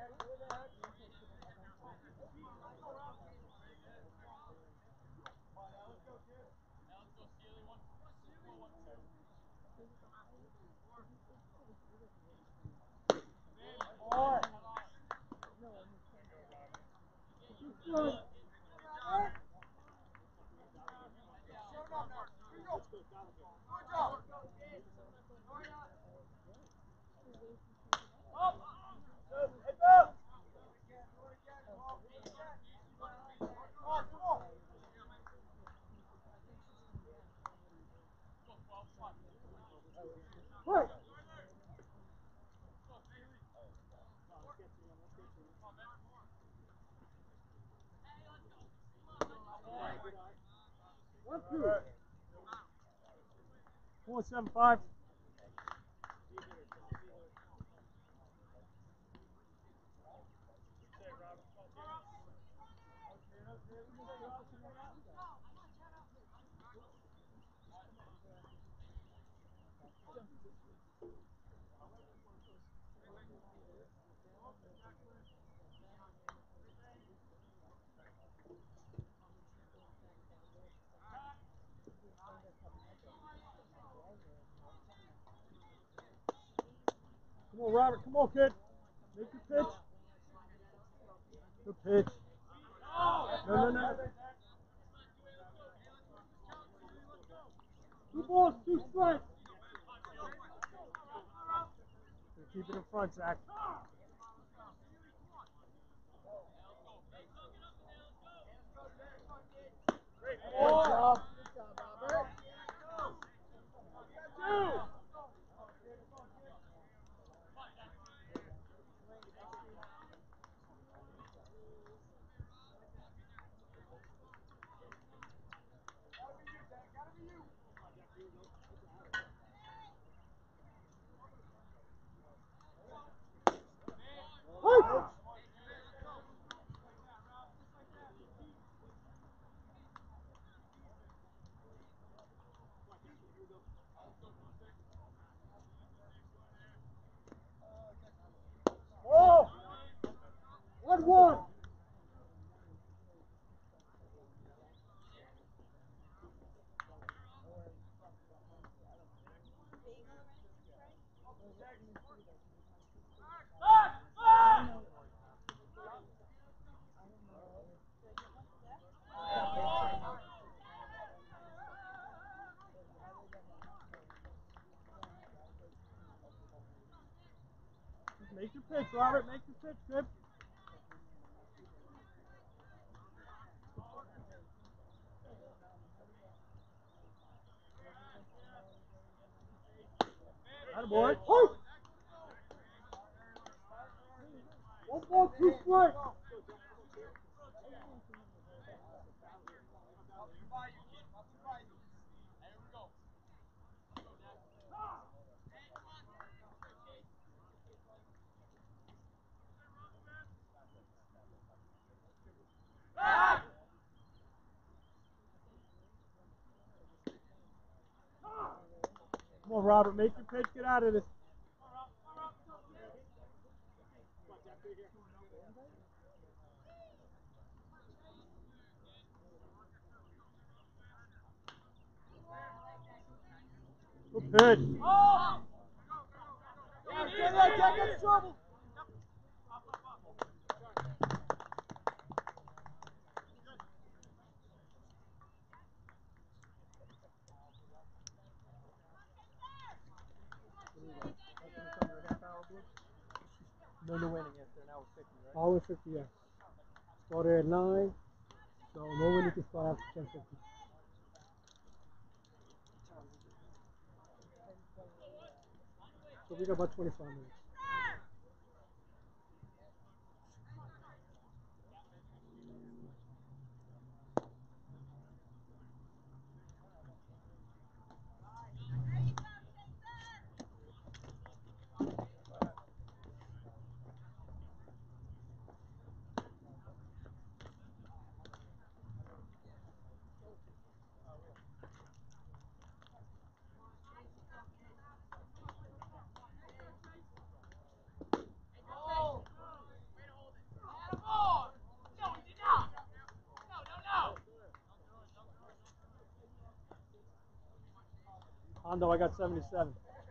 Right. Right. One, two. Four, seven, five. Come on, Robert. Come on, kid. Make your pitch. Good pitch. No, no, no. Two balls, two strikes. Keep it in front, Zach. Good job. Good job, Robert. Oh! One, one. Make your pitch, Robert. Make your pitch, good. Attaboy. Oh! One ball, two strikes. Come on, Robert. Make your pitch. Get out of this. Good pitch. Oh! Get that, Jack, that's trouble. No new inning after an hour fifty, right? Hour fifty, yes. Started at nine, so no one can start after ten fifty. So we got about twenty-five minutes. Hondo, I got seventy-seven.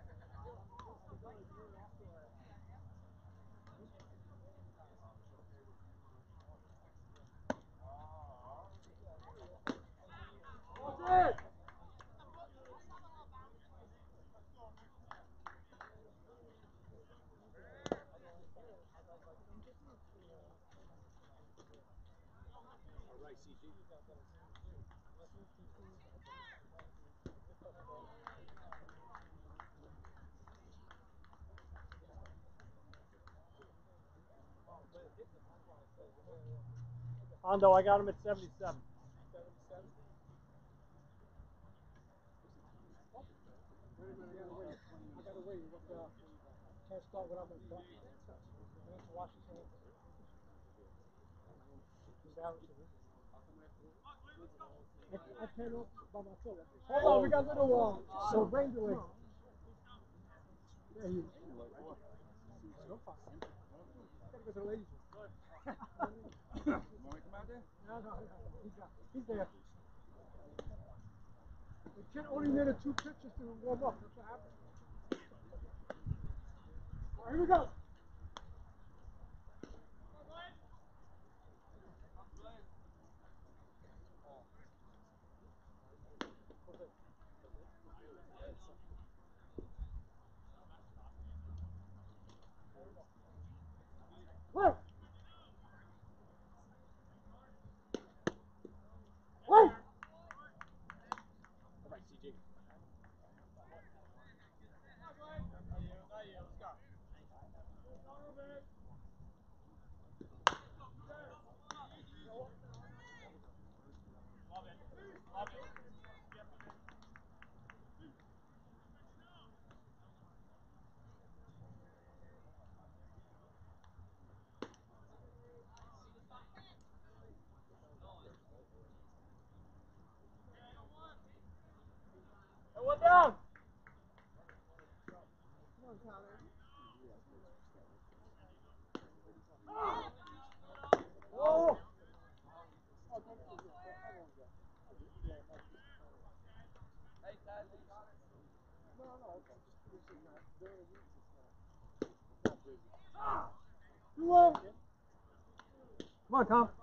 Hondo, I got him at seventy-seven. I gotta wait. What, uh, can't start without my butt. Washington. I, I can't open by myself. Hold on, we got little uh, so rain delay. Yeah, he. No problem. Gotta go to the ladies' room. No, no, no. He's, got, he's there. The kid only needed two pitches to warm up. That's what happened. Here we go. Wait. Wait. One down. Come on, Connor. Oh. Too low. Come on, Tom.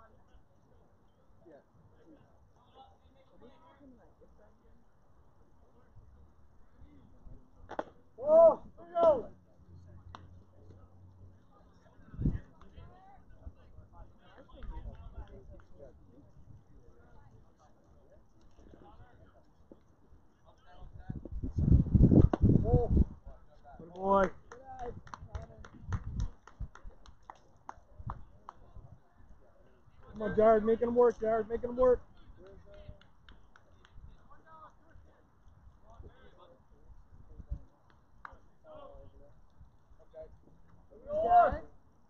Oh, here we go. Oh, good boy. Come on, Jared, making him work, Jared, making him work. Jared?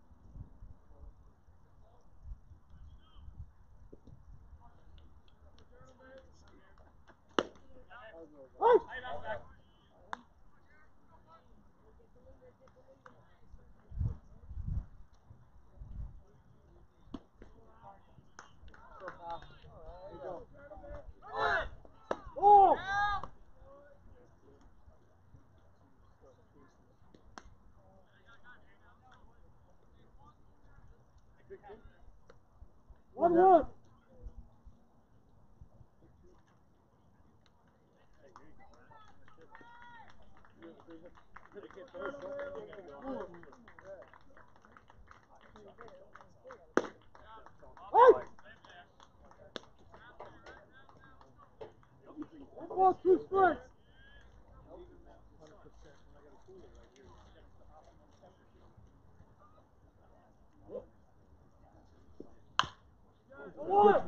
Hey. Oh. One one. Hey. One ball, two strikes. One.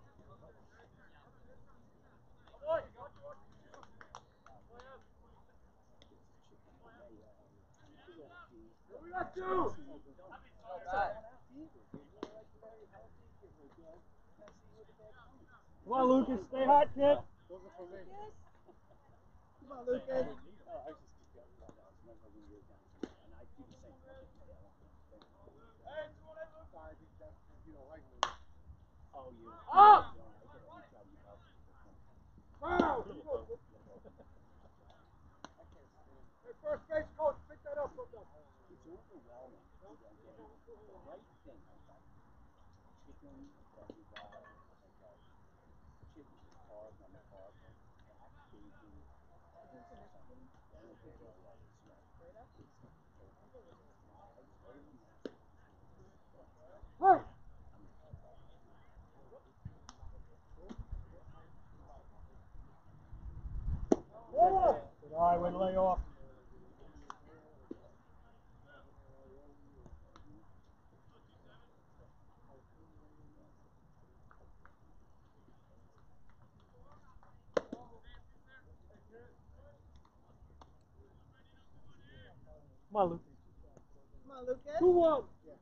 We got two. Come on, Lucas, stay hot, kid. Come on, Lucas. Up. Wow. Hey, first base coach, pick that up from them. Hey. Oh. Good eye, way to lay off. Come on, Lucas. Come on, Lucas. Two one.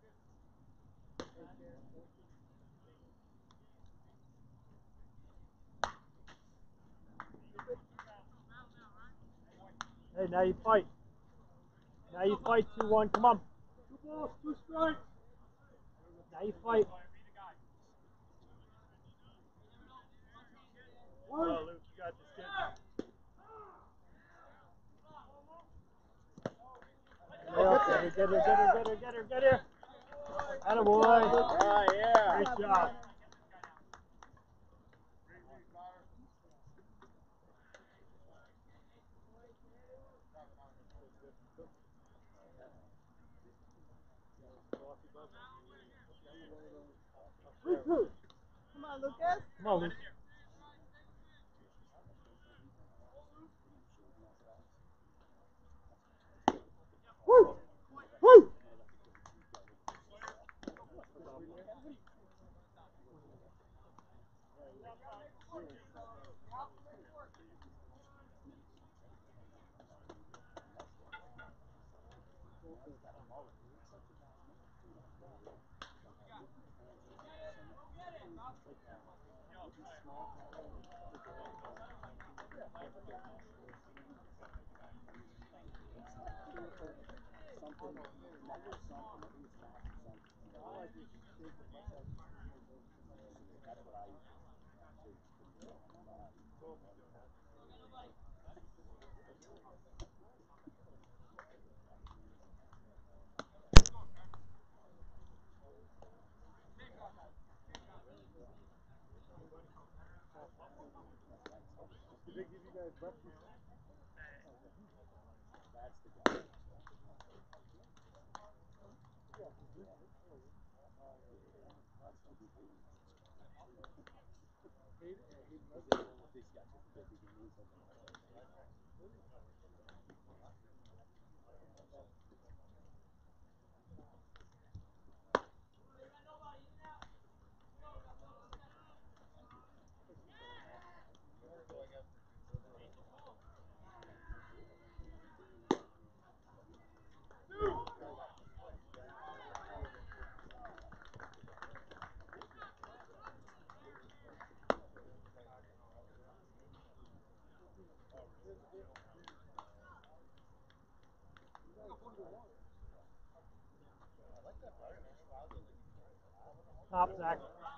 Hey, now you fight. Now you fight, two one. Come on. Two balls, two strikes. Now you fight. One. Oh, Luke, you got this, kid. Lay off, David. get her, get her, get her, get her, get her. Attaboy. Ah, yeah. Great job. Come on, Lucas. Come on, Luke. Woo! Woo! Did they give you guys breakfast? Top, Zach.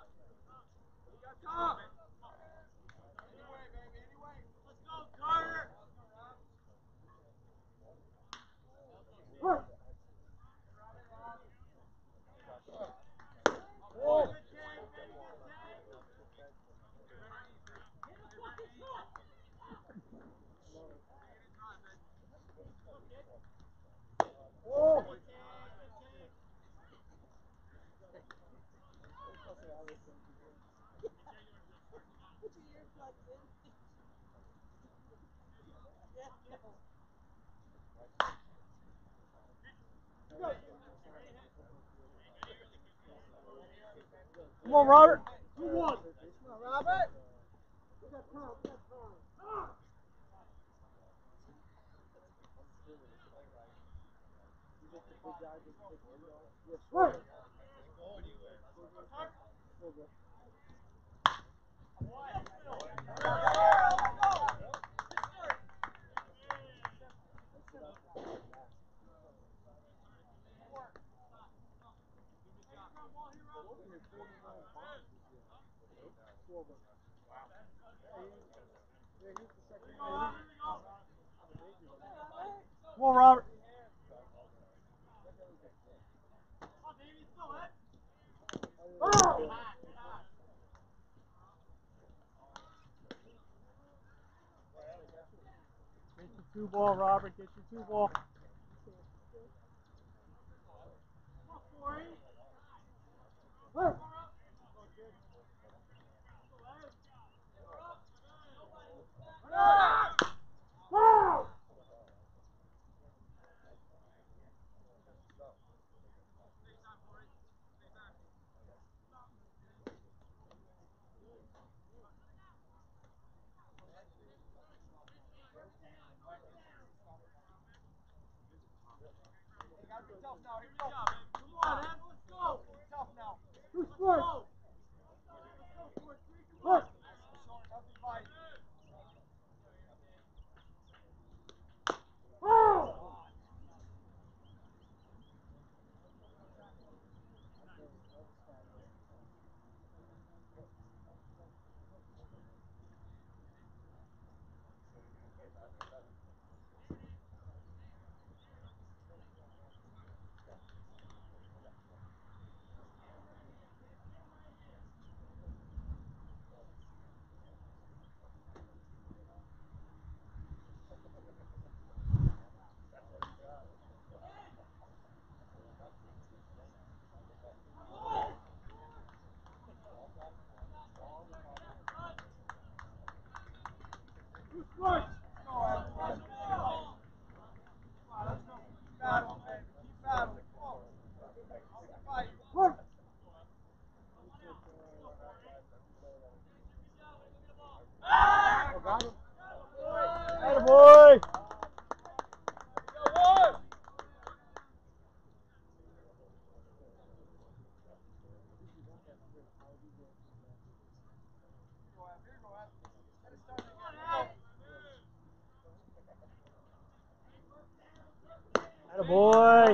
Put your earplugs in. Yeah, no. Come on, Robert. Two one. Come on, Robert. We got time. We got time. Right. Come on, Robert. Oh! Get your two ball, Robert. Get your two ball. Right. Wow! Tough now. Here we go. Come on, Em. Let's go. Tough now. Two strikes. Go. Right. Short, nothing biting. Oh! Attaboy.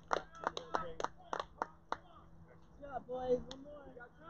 Good job, boys. One more.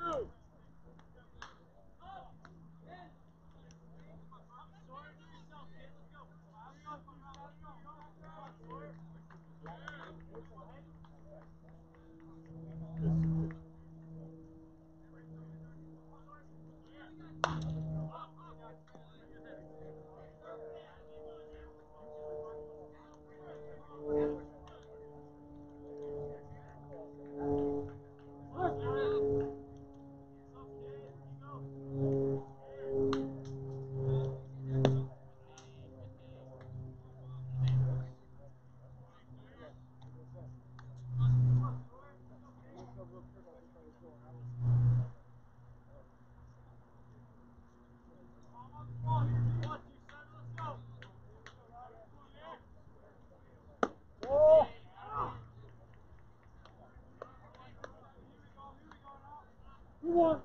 Who won?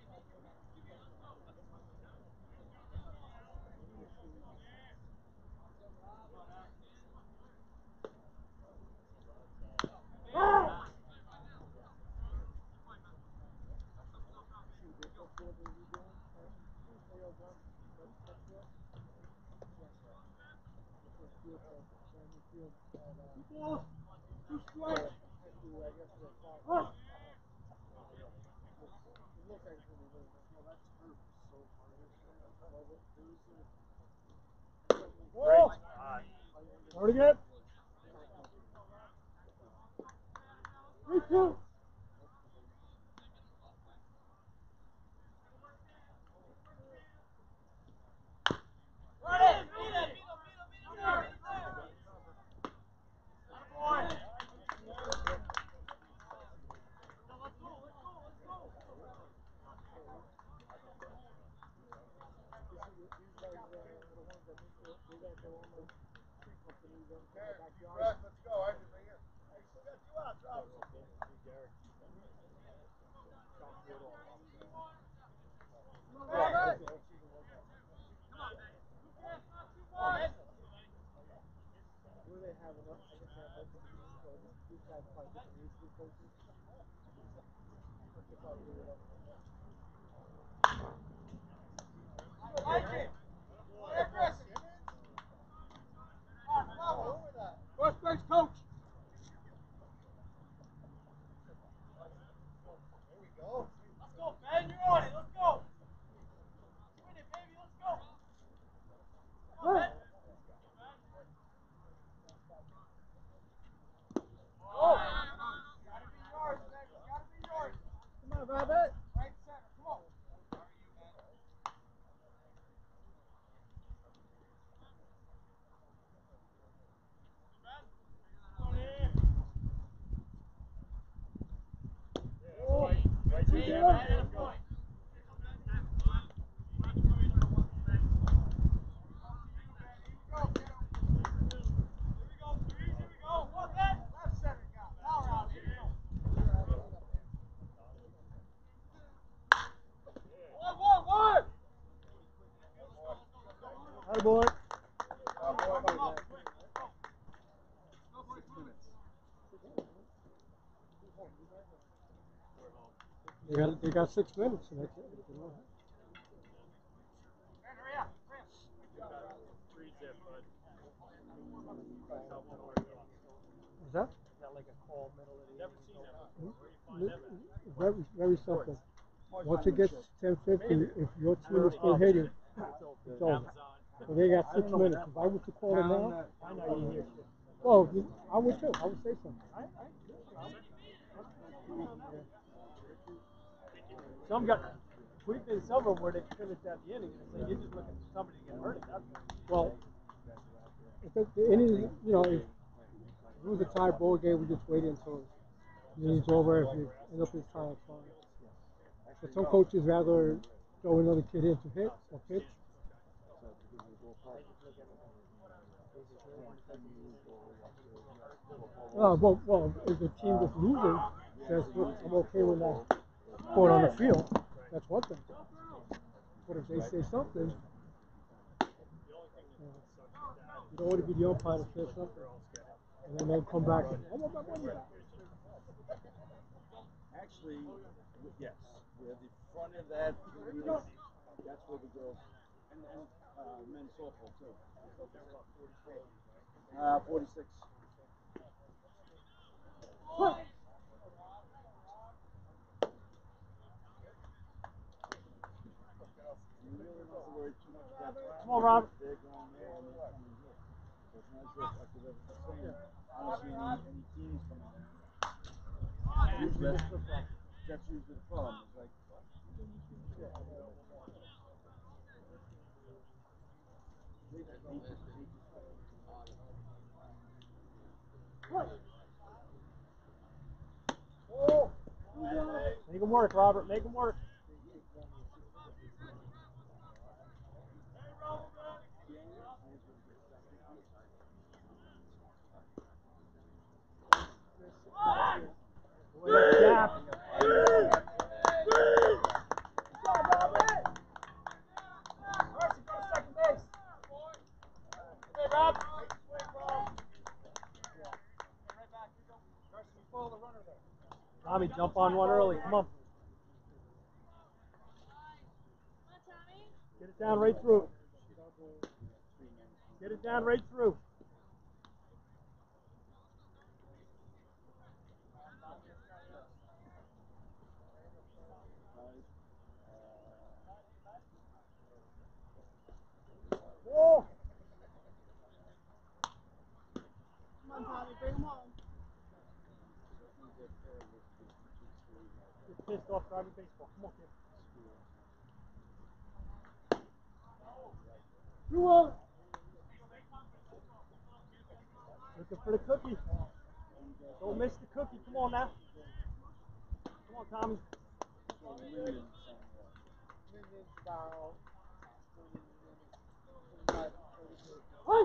Balls. Two strikes. Huh? Whoa. Already good? Three, two. Brett, let's go. I didn't hear. We got two outs, Rob. First base coach. There we go. Let's go, Ben. You're on it. Let's go. Win it, baby. Let's go. Come on, Ben. Oh. Gotta be yours, baby. Gotta be yours. Come on, Robert. Right center. Come on. Attaboy. They got, they got six minutes, and that's it. You know? Is that? Very, very simple. Once it gets ten fifty, if your team is still hitting, it's over. So they got six minutes. If I was to call it now, I know you hear shit. well, you- I would too. I would say something. Some got, we've been some of them where they finished at the inning, and it's like you're just looking for somebody to get hurt at that point. Well, if the, the inning, you know, if it was a tie ball game, we just wait until the inning's over. If you end up in time, fine. But some coaches rather throw another kid in to hit or pitch. Uh, well, well, if the team that's losing says, look, I'm okay with that. court on the field, that's one thing. But if they say something, you know, you don't want to be the umpire to say something, and then they'll come back and, I want my money back. Actually, yes. Where the front of that, that's where the girls, and, and uh, men's softball too. Uh, forty-six. You really don't have to worry too much about that. Come on, Robert. They're going there and they're coming here. So it's not as if, like the rest was saying, I don't see any, any teams coming down. Usually that's, that's usually the problem. It's like, yeah. They just, they just, they just, Make him work, Robert. Make him work. Boy, that gap. Hey, Rob. Tommy, jump on one early. Come on. Get it down right through. Get it down right through. Whoa! Come on, Tommy, bring him home. Get pissed off driving baseball. Come on, kid. You on. Looking for the cookie. Don't miss the cookie. Come on now. Come on, Tommy. Hey!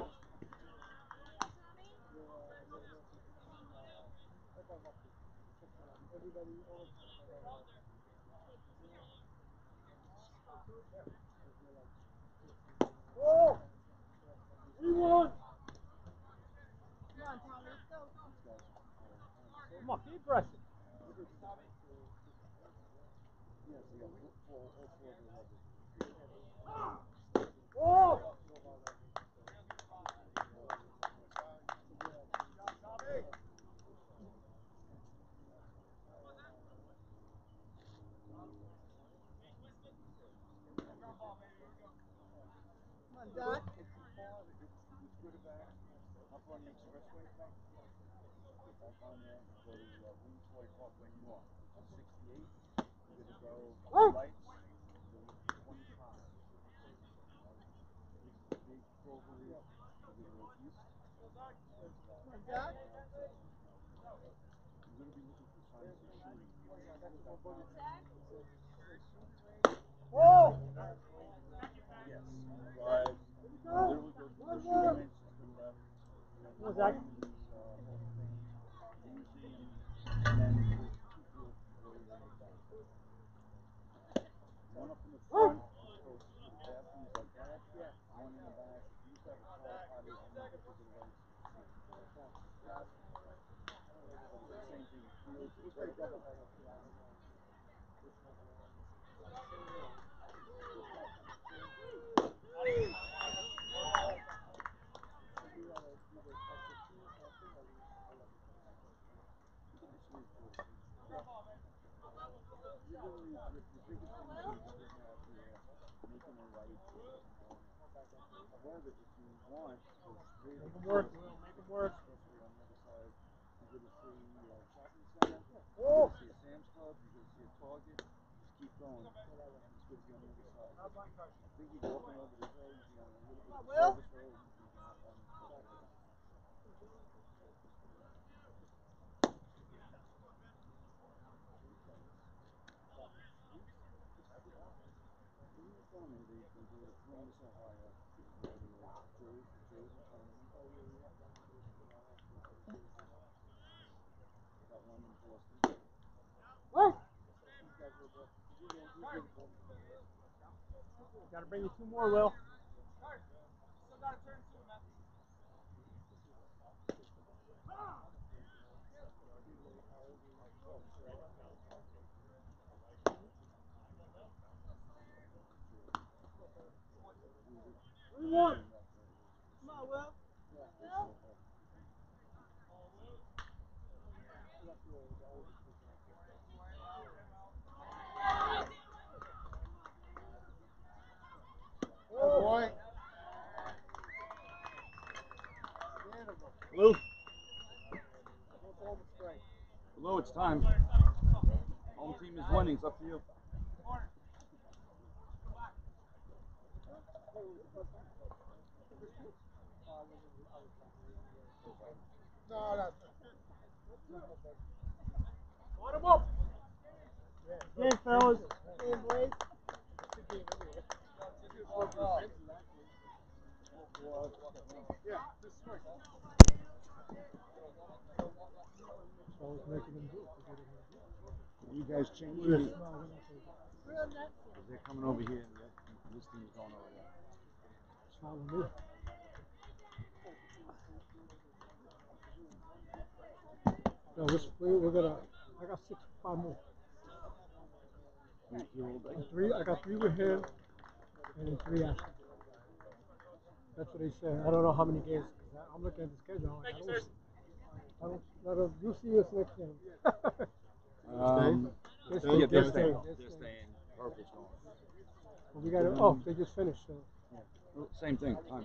Whoa! We won! Come on, Tommy, let's go. Come on, be aggressive. Whoa! Come on, Doc. Up on the expressway, up on there, go to uh, Williamsport Parkway North, which is sixty-eight. You're gonna go Oh. lights, go twenty-five. Big, big Clover Hill. You're gonna go east. Come on, Doc. You're gonna be looking for signs of shooting. Whoa! Yes. Drive. Literally go through the shooting range to the left. What was that? Uh, Hall of Fame, museum, and then there's two fields way in the back. One up in the front, closest to the bathrooms like that. One in the back. You used to have a car potty and you get to the right. It's the same thing. Fields, it's right there. Usually, the, the biggest thing is you have here, making a right and going in. However, if you want to go straight Make him across work, the Will. Make him work. expressway on the other side, you're going to see a shopping center, you're Oh. going to see a Sam's Club, you're going to see a Target. Just keep going. It's going to be on the other side. I think you're walking over the hill, you'll be on a little bit of a Will? service road, and you'll be up on the expressway. They, they do it a Columbus, Ohio. They go to Jersey, Jersey tournament. Got one in Boston. What? Gotta bring you two more, Will. Still got a turn two, man. We won. Come on, Will. Will? Oh, boy. Blue. Blue, it's time. Home team is winning. It's up to you. No, that's Load him up. Game, fellas. Game, boys. yeah, this is right. So I was making them do it. They didn't want to do it. You guys change No, it. we're not taking it. We're on that side. They're coming over here. And the- this team is going over there. It's not with me. No, we're, we- we're gonna. I got six, five more. You, you all day? And three. I got three with him, and then three after. That's what they said. I don't know how many games. Cause I, I'm looking at the schedule. I'm like, I don't. I don't. I don't. You'll see us next game. Um, They're yeah, staying. they're They're staying. staying. They're staying. Purple's going. But we got to. Oh, they just finished. So. Well, same thing. Time.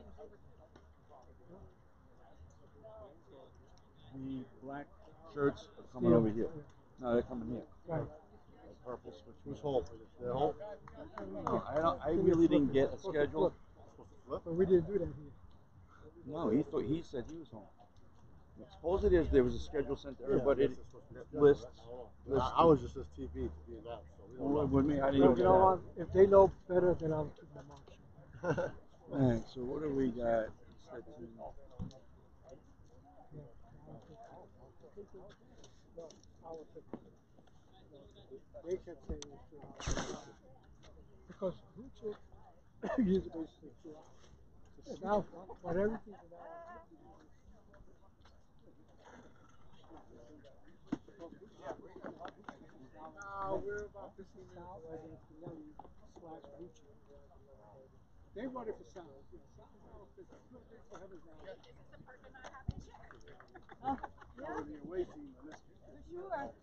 The black shirts are coming Yeah. over here. No, they're coming here. Right. The purple switch. Who's home? They're home? No, I don't. I really didn't get a schedule. But we didn't do that here. No, he thought he said he was home. Suppose it is. There was a schedule sent to everybody. Yeah, Lists. I, I was just as T V to be announced, so we don't Well, know. with me, I You didn't know, get you know that. what? If they know better, then I'll keep my mouth shut. Alright, so what do we got? Set to- They kept saying it's two hours. Because Rucho usually basically two hours. And now, but everything's an hour. Now we're about fifteen minutes away from Spinelli slash Rucho. They run it for sound. Yeah, sound's now fifty. Look, they for heaven's now. Oh, yeah, Cover the away team on this game. for sure.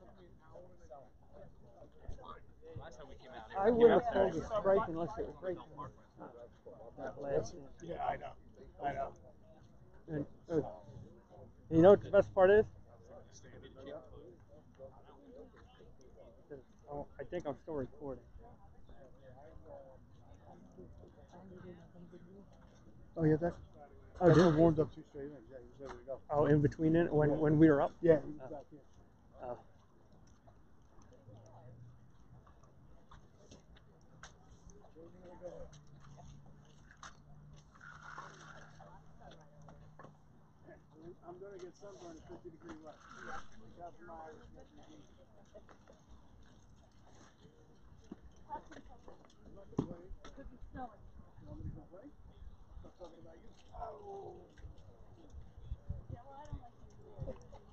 I wouldn't have told the strike unless it was breaking. That last one. Yeah, I know. I know. And, uh, you know what the best part is? Oh, I think I'm still recording. Oh, yeah, that's. Oh, Never did warmed up two straight innings. Yeah, he was ready to go. Oh, in between it when when we were up. Yeah, he's back here. Oh. I'm gonna get sunburned at fifty degree west. Look out for my Irish refugee. Could be snowing. You want me to go play? Stop talking about you. Yeah, well, I don't like you either.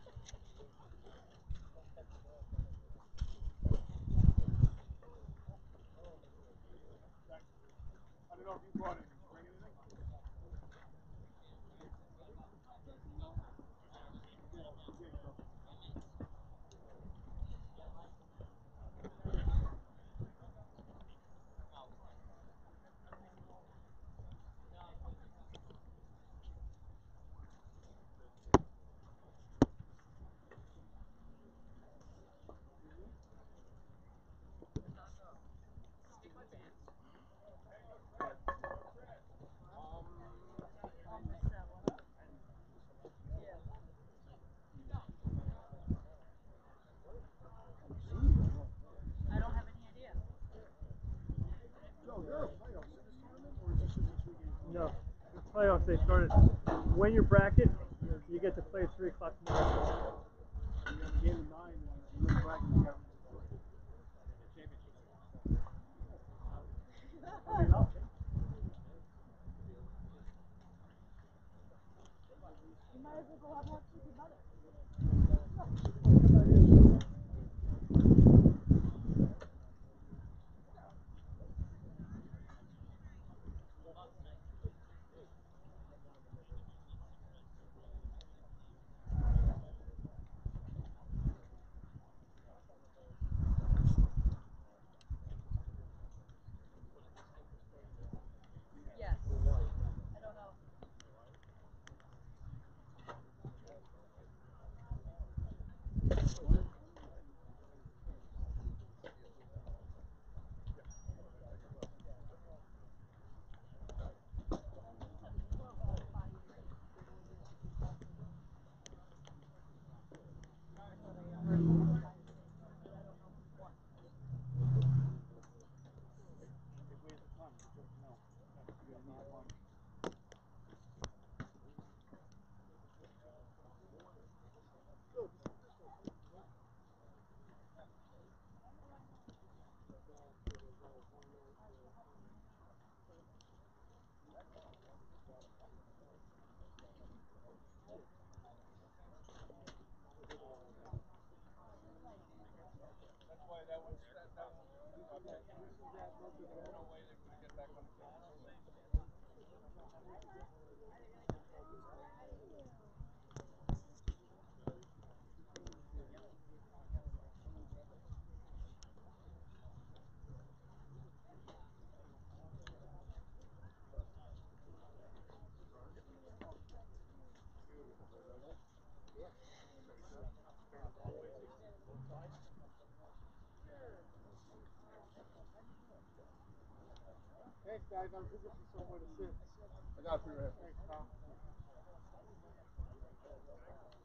I don't know if you brought anything. Bring anything? On the cellar. Yeah. I don't have any idea. Joe, you're a playoffs in this tournament, or is this just a three game tournament? No, the playoffs they started. When you bracket, you get to play three o'clock tomorrow. You have a game of nine, and you look back and you got championship. might as well go have lunch with your mother. Yes. I don't know. Thanks, guys. I'm looking for somewhere to sit. I got it for you. Thanks, pal.